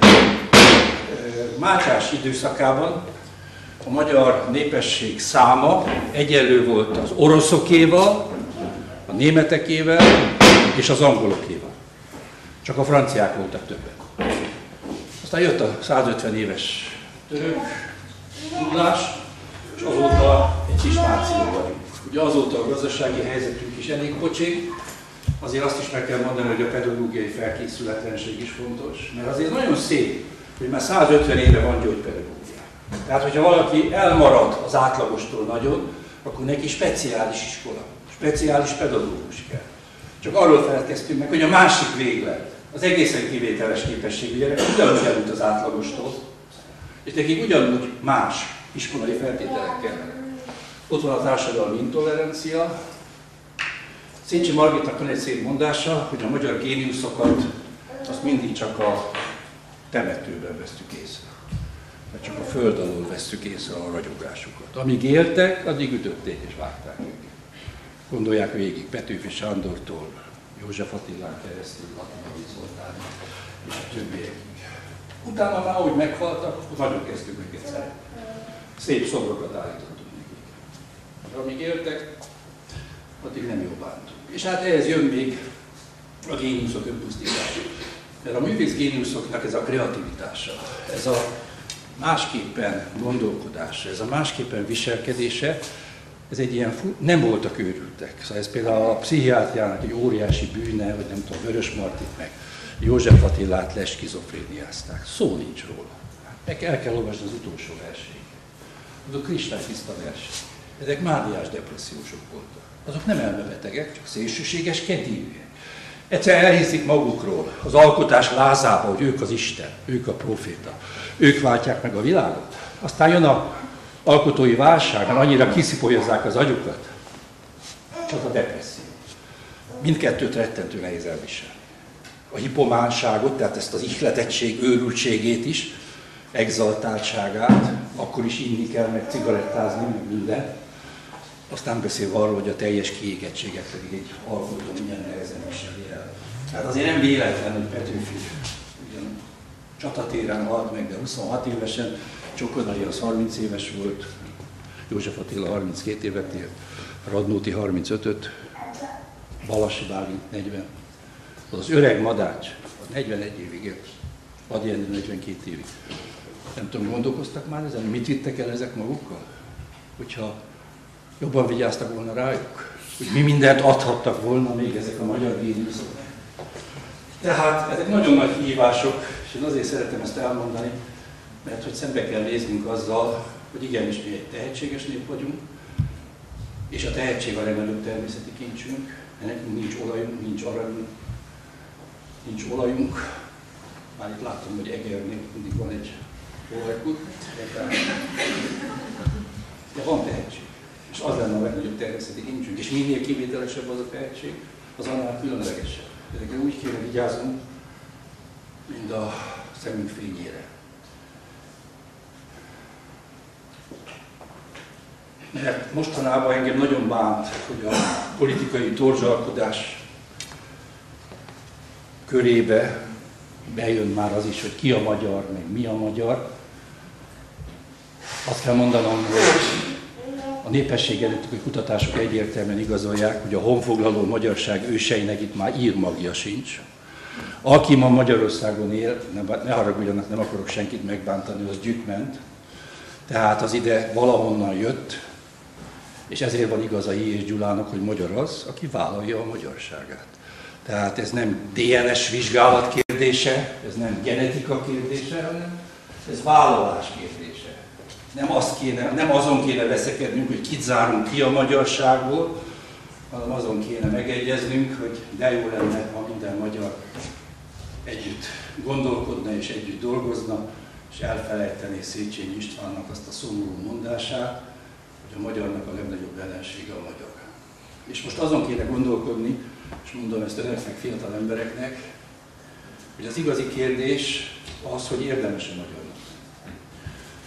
Mátyás időszakában a magyar népesség száma egyenlő volt az oroszokéval, a németekével és az angolokéval. Csak a franciák voltak többek. Aztán jött a 150 éves török nullás, és azóta egy kis náció vagyunk. Ugye azóta a gazdasági helyzetünk is elég pocsék, azért azt is meg kell mondani, hogy a pedagógiai felkészületlenség is fontos, mert azért nagyon szép, hogy már 150 éve van gyógypedagógia. Tehát, hogyha valaki elmarad az átlagostól nagyon, akkor neki speciális iskola, speciális pedagógus kell. Csak arról feledkeztünk meg, hogy a másik véglet, az egészen kivételes képességű gyerek ugyanúgy elült az átlagostól, és nekik ugyanúgy más iskolai feltételek kell. Ott van a társadalmi intolerancia. Széchenyi Margitnak van egy szép mondása, hogy a magyar géniuszokat azt mindig csak a temetőben vesztük észre. Mert csak a föld alól vesztük észre a ragyogásukat. Amíg éltek, addig ütötték és vágták őket. Gondolják végig Petőfi Sándortól, József Attilán keresztül, Latinai Zoltán és a többiekig. Utána már, ahogy meghaltak, nagyon kezdtük őket szeretni. Szép szobrokat állítottunk nekik. De amíg éltek, addig nem jól bántunk. És hát ehhez jön még a géniuszok önpusztítása. Mert a művész géniuszoknak ez a kreativitása, ez a másképpen gondolkodása, ez a másképpen viselkedése, ez egy ilyen, nem voltak őrültek. Szóval ez például a pszichiátriának egy óriási bűne, hogy nem tudom, Vörös Martit meg József Attilát leskizofréniázták. Szó nincs róla. Meg el kell olvasni az utolsó versényt. Azok kristálytiszta verseny. Ezek mániás depressziósok voltak. Azok nem elmebetegek, csak szélsőséges kedélyűek. Egyszer elhiszik magukról, az alkotás lázába, hogy ők az Isten, ők a proféta. Ők váltják meg a világot. Aztán jön az alkotói válság, mert annyira kiszipolyozzák az agyukat. Csak a depresszió. Mindkettőt rettentő nehéz elviselni. A hipománságot, tehát ezt az ihletettség, őrültségét is, exaltáltságát, akkor is inni kell, meg cigarettázni, meg minden. Aztán beszélve arról, hogy a teljes kiégettséget pedig egy alkotó milyen nehezen viseli el. Tehát azért nem véletlen, hogy Petőfi ugyan csatatéren halt meg, de 26 évesen, Csokonai az 30 éves volt, József Attila 32 évet élt, Radnóti 35-öt, Balassi Bálint 40. Az öreg Madács 41 évig élt, Ady Endre 42 évig. Nem tudom, gondolkoztak már ezen, mit vittek el ezek magukkal? Hogyha jobban vigyáztak volna rájuk, hogy mi mindent adhattak volna még ezek a magyar géniuszok. Tehát ezek nagyon nagy hívások, és én azért szeretem ezt elmondani, mert hogy szembe kell néznünk azzal, hogy igenis mi egy tehetséges nép vagyunk, és a tehetség a legnagyobb természeti kincsünk, de nekünk nincs olajunk, nincs aranyunk, nincs olajunk. Már itt látom, hogy Egernél mindig van egy olajkút, de van tehetség. És az lenne a legnagyobb természeti kincsünk, és minél kivételesebb az a tehetség, az annál különlegesebb. Ezekre úgy kéne vigyáznunk, mint a szemünk fényére. Mert mostanában engem nagyon bánt, hogy a politikai torzsalkodás körébe bejön már az is, hogy ki a magyar, meg mi a magyar. Azt kell mondanom, hogy a népesség előtti kutatások egyértelműen igazolják, hogy a honfoglaló magyarság őseinek itt már írmagja sincs. Aki ma Magyarországon él, ne haragudjanak, nem akarok senkit megbántani, az gyűjtment. Tehát az ide valahonnan jött, és ezért van igaza J. Gyulának, hogy magyar az, aki vállalja a magyarságát. Tehát ez nem DNS vizsgálat kérdése, ez nem genetika kérdése, hanem ez vállalás kérdése. Nem azon kéne veszekednünk, hogy kit zárunk ki a magyarságból, hanem azon kéne megegyeznünk, hogy de jó lenne, ha minden magyar együtt gondolkodna és együtt dolgozna, és elfelejtené Széchenyi Istvánnak azt a szomorú mondását, hogy a magyarnak a legnagyobb ellensége a magyar. És most azon kéne gondolkodni, és mondom ezt önöknek, fiatal embereknek, hogy az igazi kérdés az, hogy érdemes a magyarnak.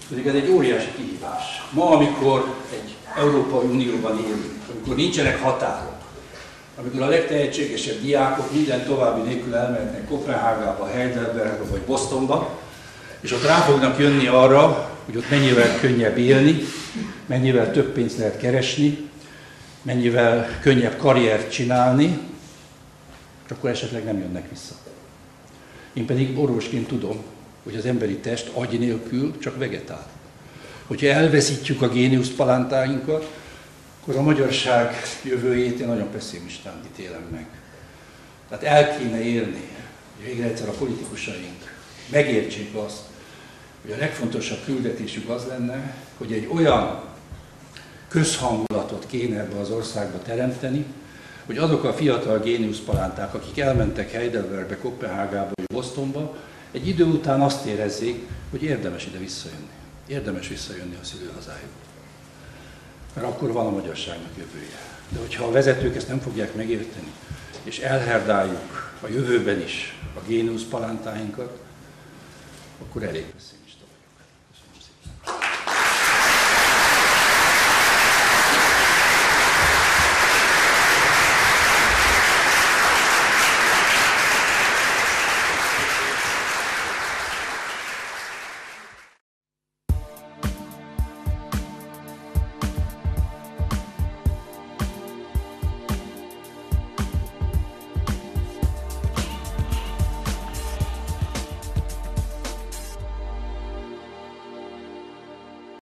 pedig ez egy óriási kihívás. Ma, amikor egy Európai Unióban élünk, amikor nincsenek határok, amikor a legtehetségesebb diákok minden további nélkül elmehetnek Koppenhágába, Heidelbergbe vagy Bostonba, és ott rá fognak jönni arra, hogy ott mennyivel könnyebb élni, mennyivel több pénzt lehet keresni, mennyivel könnyebb karriert csinálni, akkor esetleg nem jönnek vissza. Én pedig orvosként tudom, hogy az emberi test agy nélkül csak vegetál. Hogyha elveszítjük a géniuszpalántáinkat, akkor a magyarság jövőjét én nagyon pessimistán ítélem meg. Tehát el kéne érni, hogy végre egyszer a politikusaink megértsék azt, hogy a legfontosabb küldetésük az lenne, hogy egy olyan közhangulatot kéne ebbe az országba teremteni, hogy azok a fiatal géniuszpalánták, akik elmentek Heidelbergbe, Koppenhágába vagy Bostonba, egy idő után azt érezzék, hogy érdemes ide visszajönni. Érdemes visszajönni a szülőhazájukba. Mert akkor van a magyarságnak jövője. De hogyha a vezetők ezt nem fogják megérteni, és elherdáljuk a jövőben is a géniuszpalántáinkat, akkor elég lesz.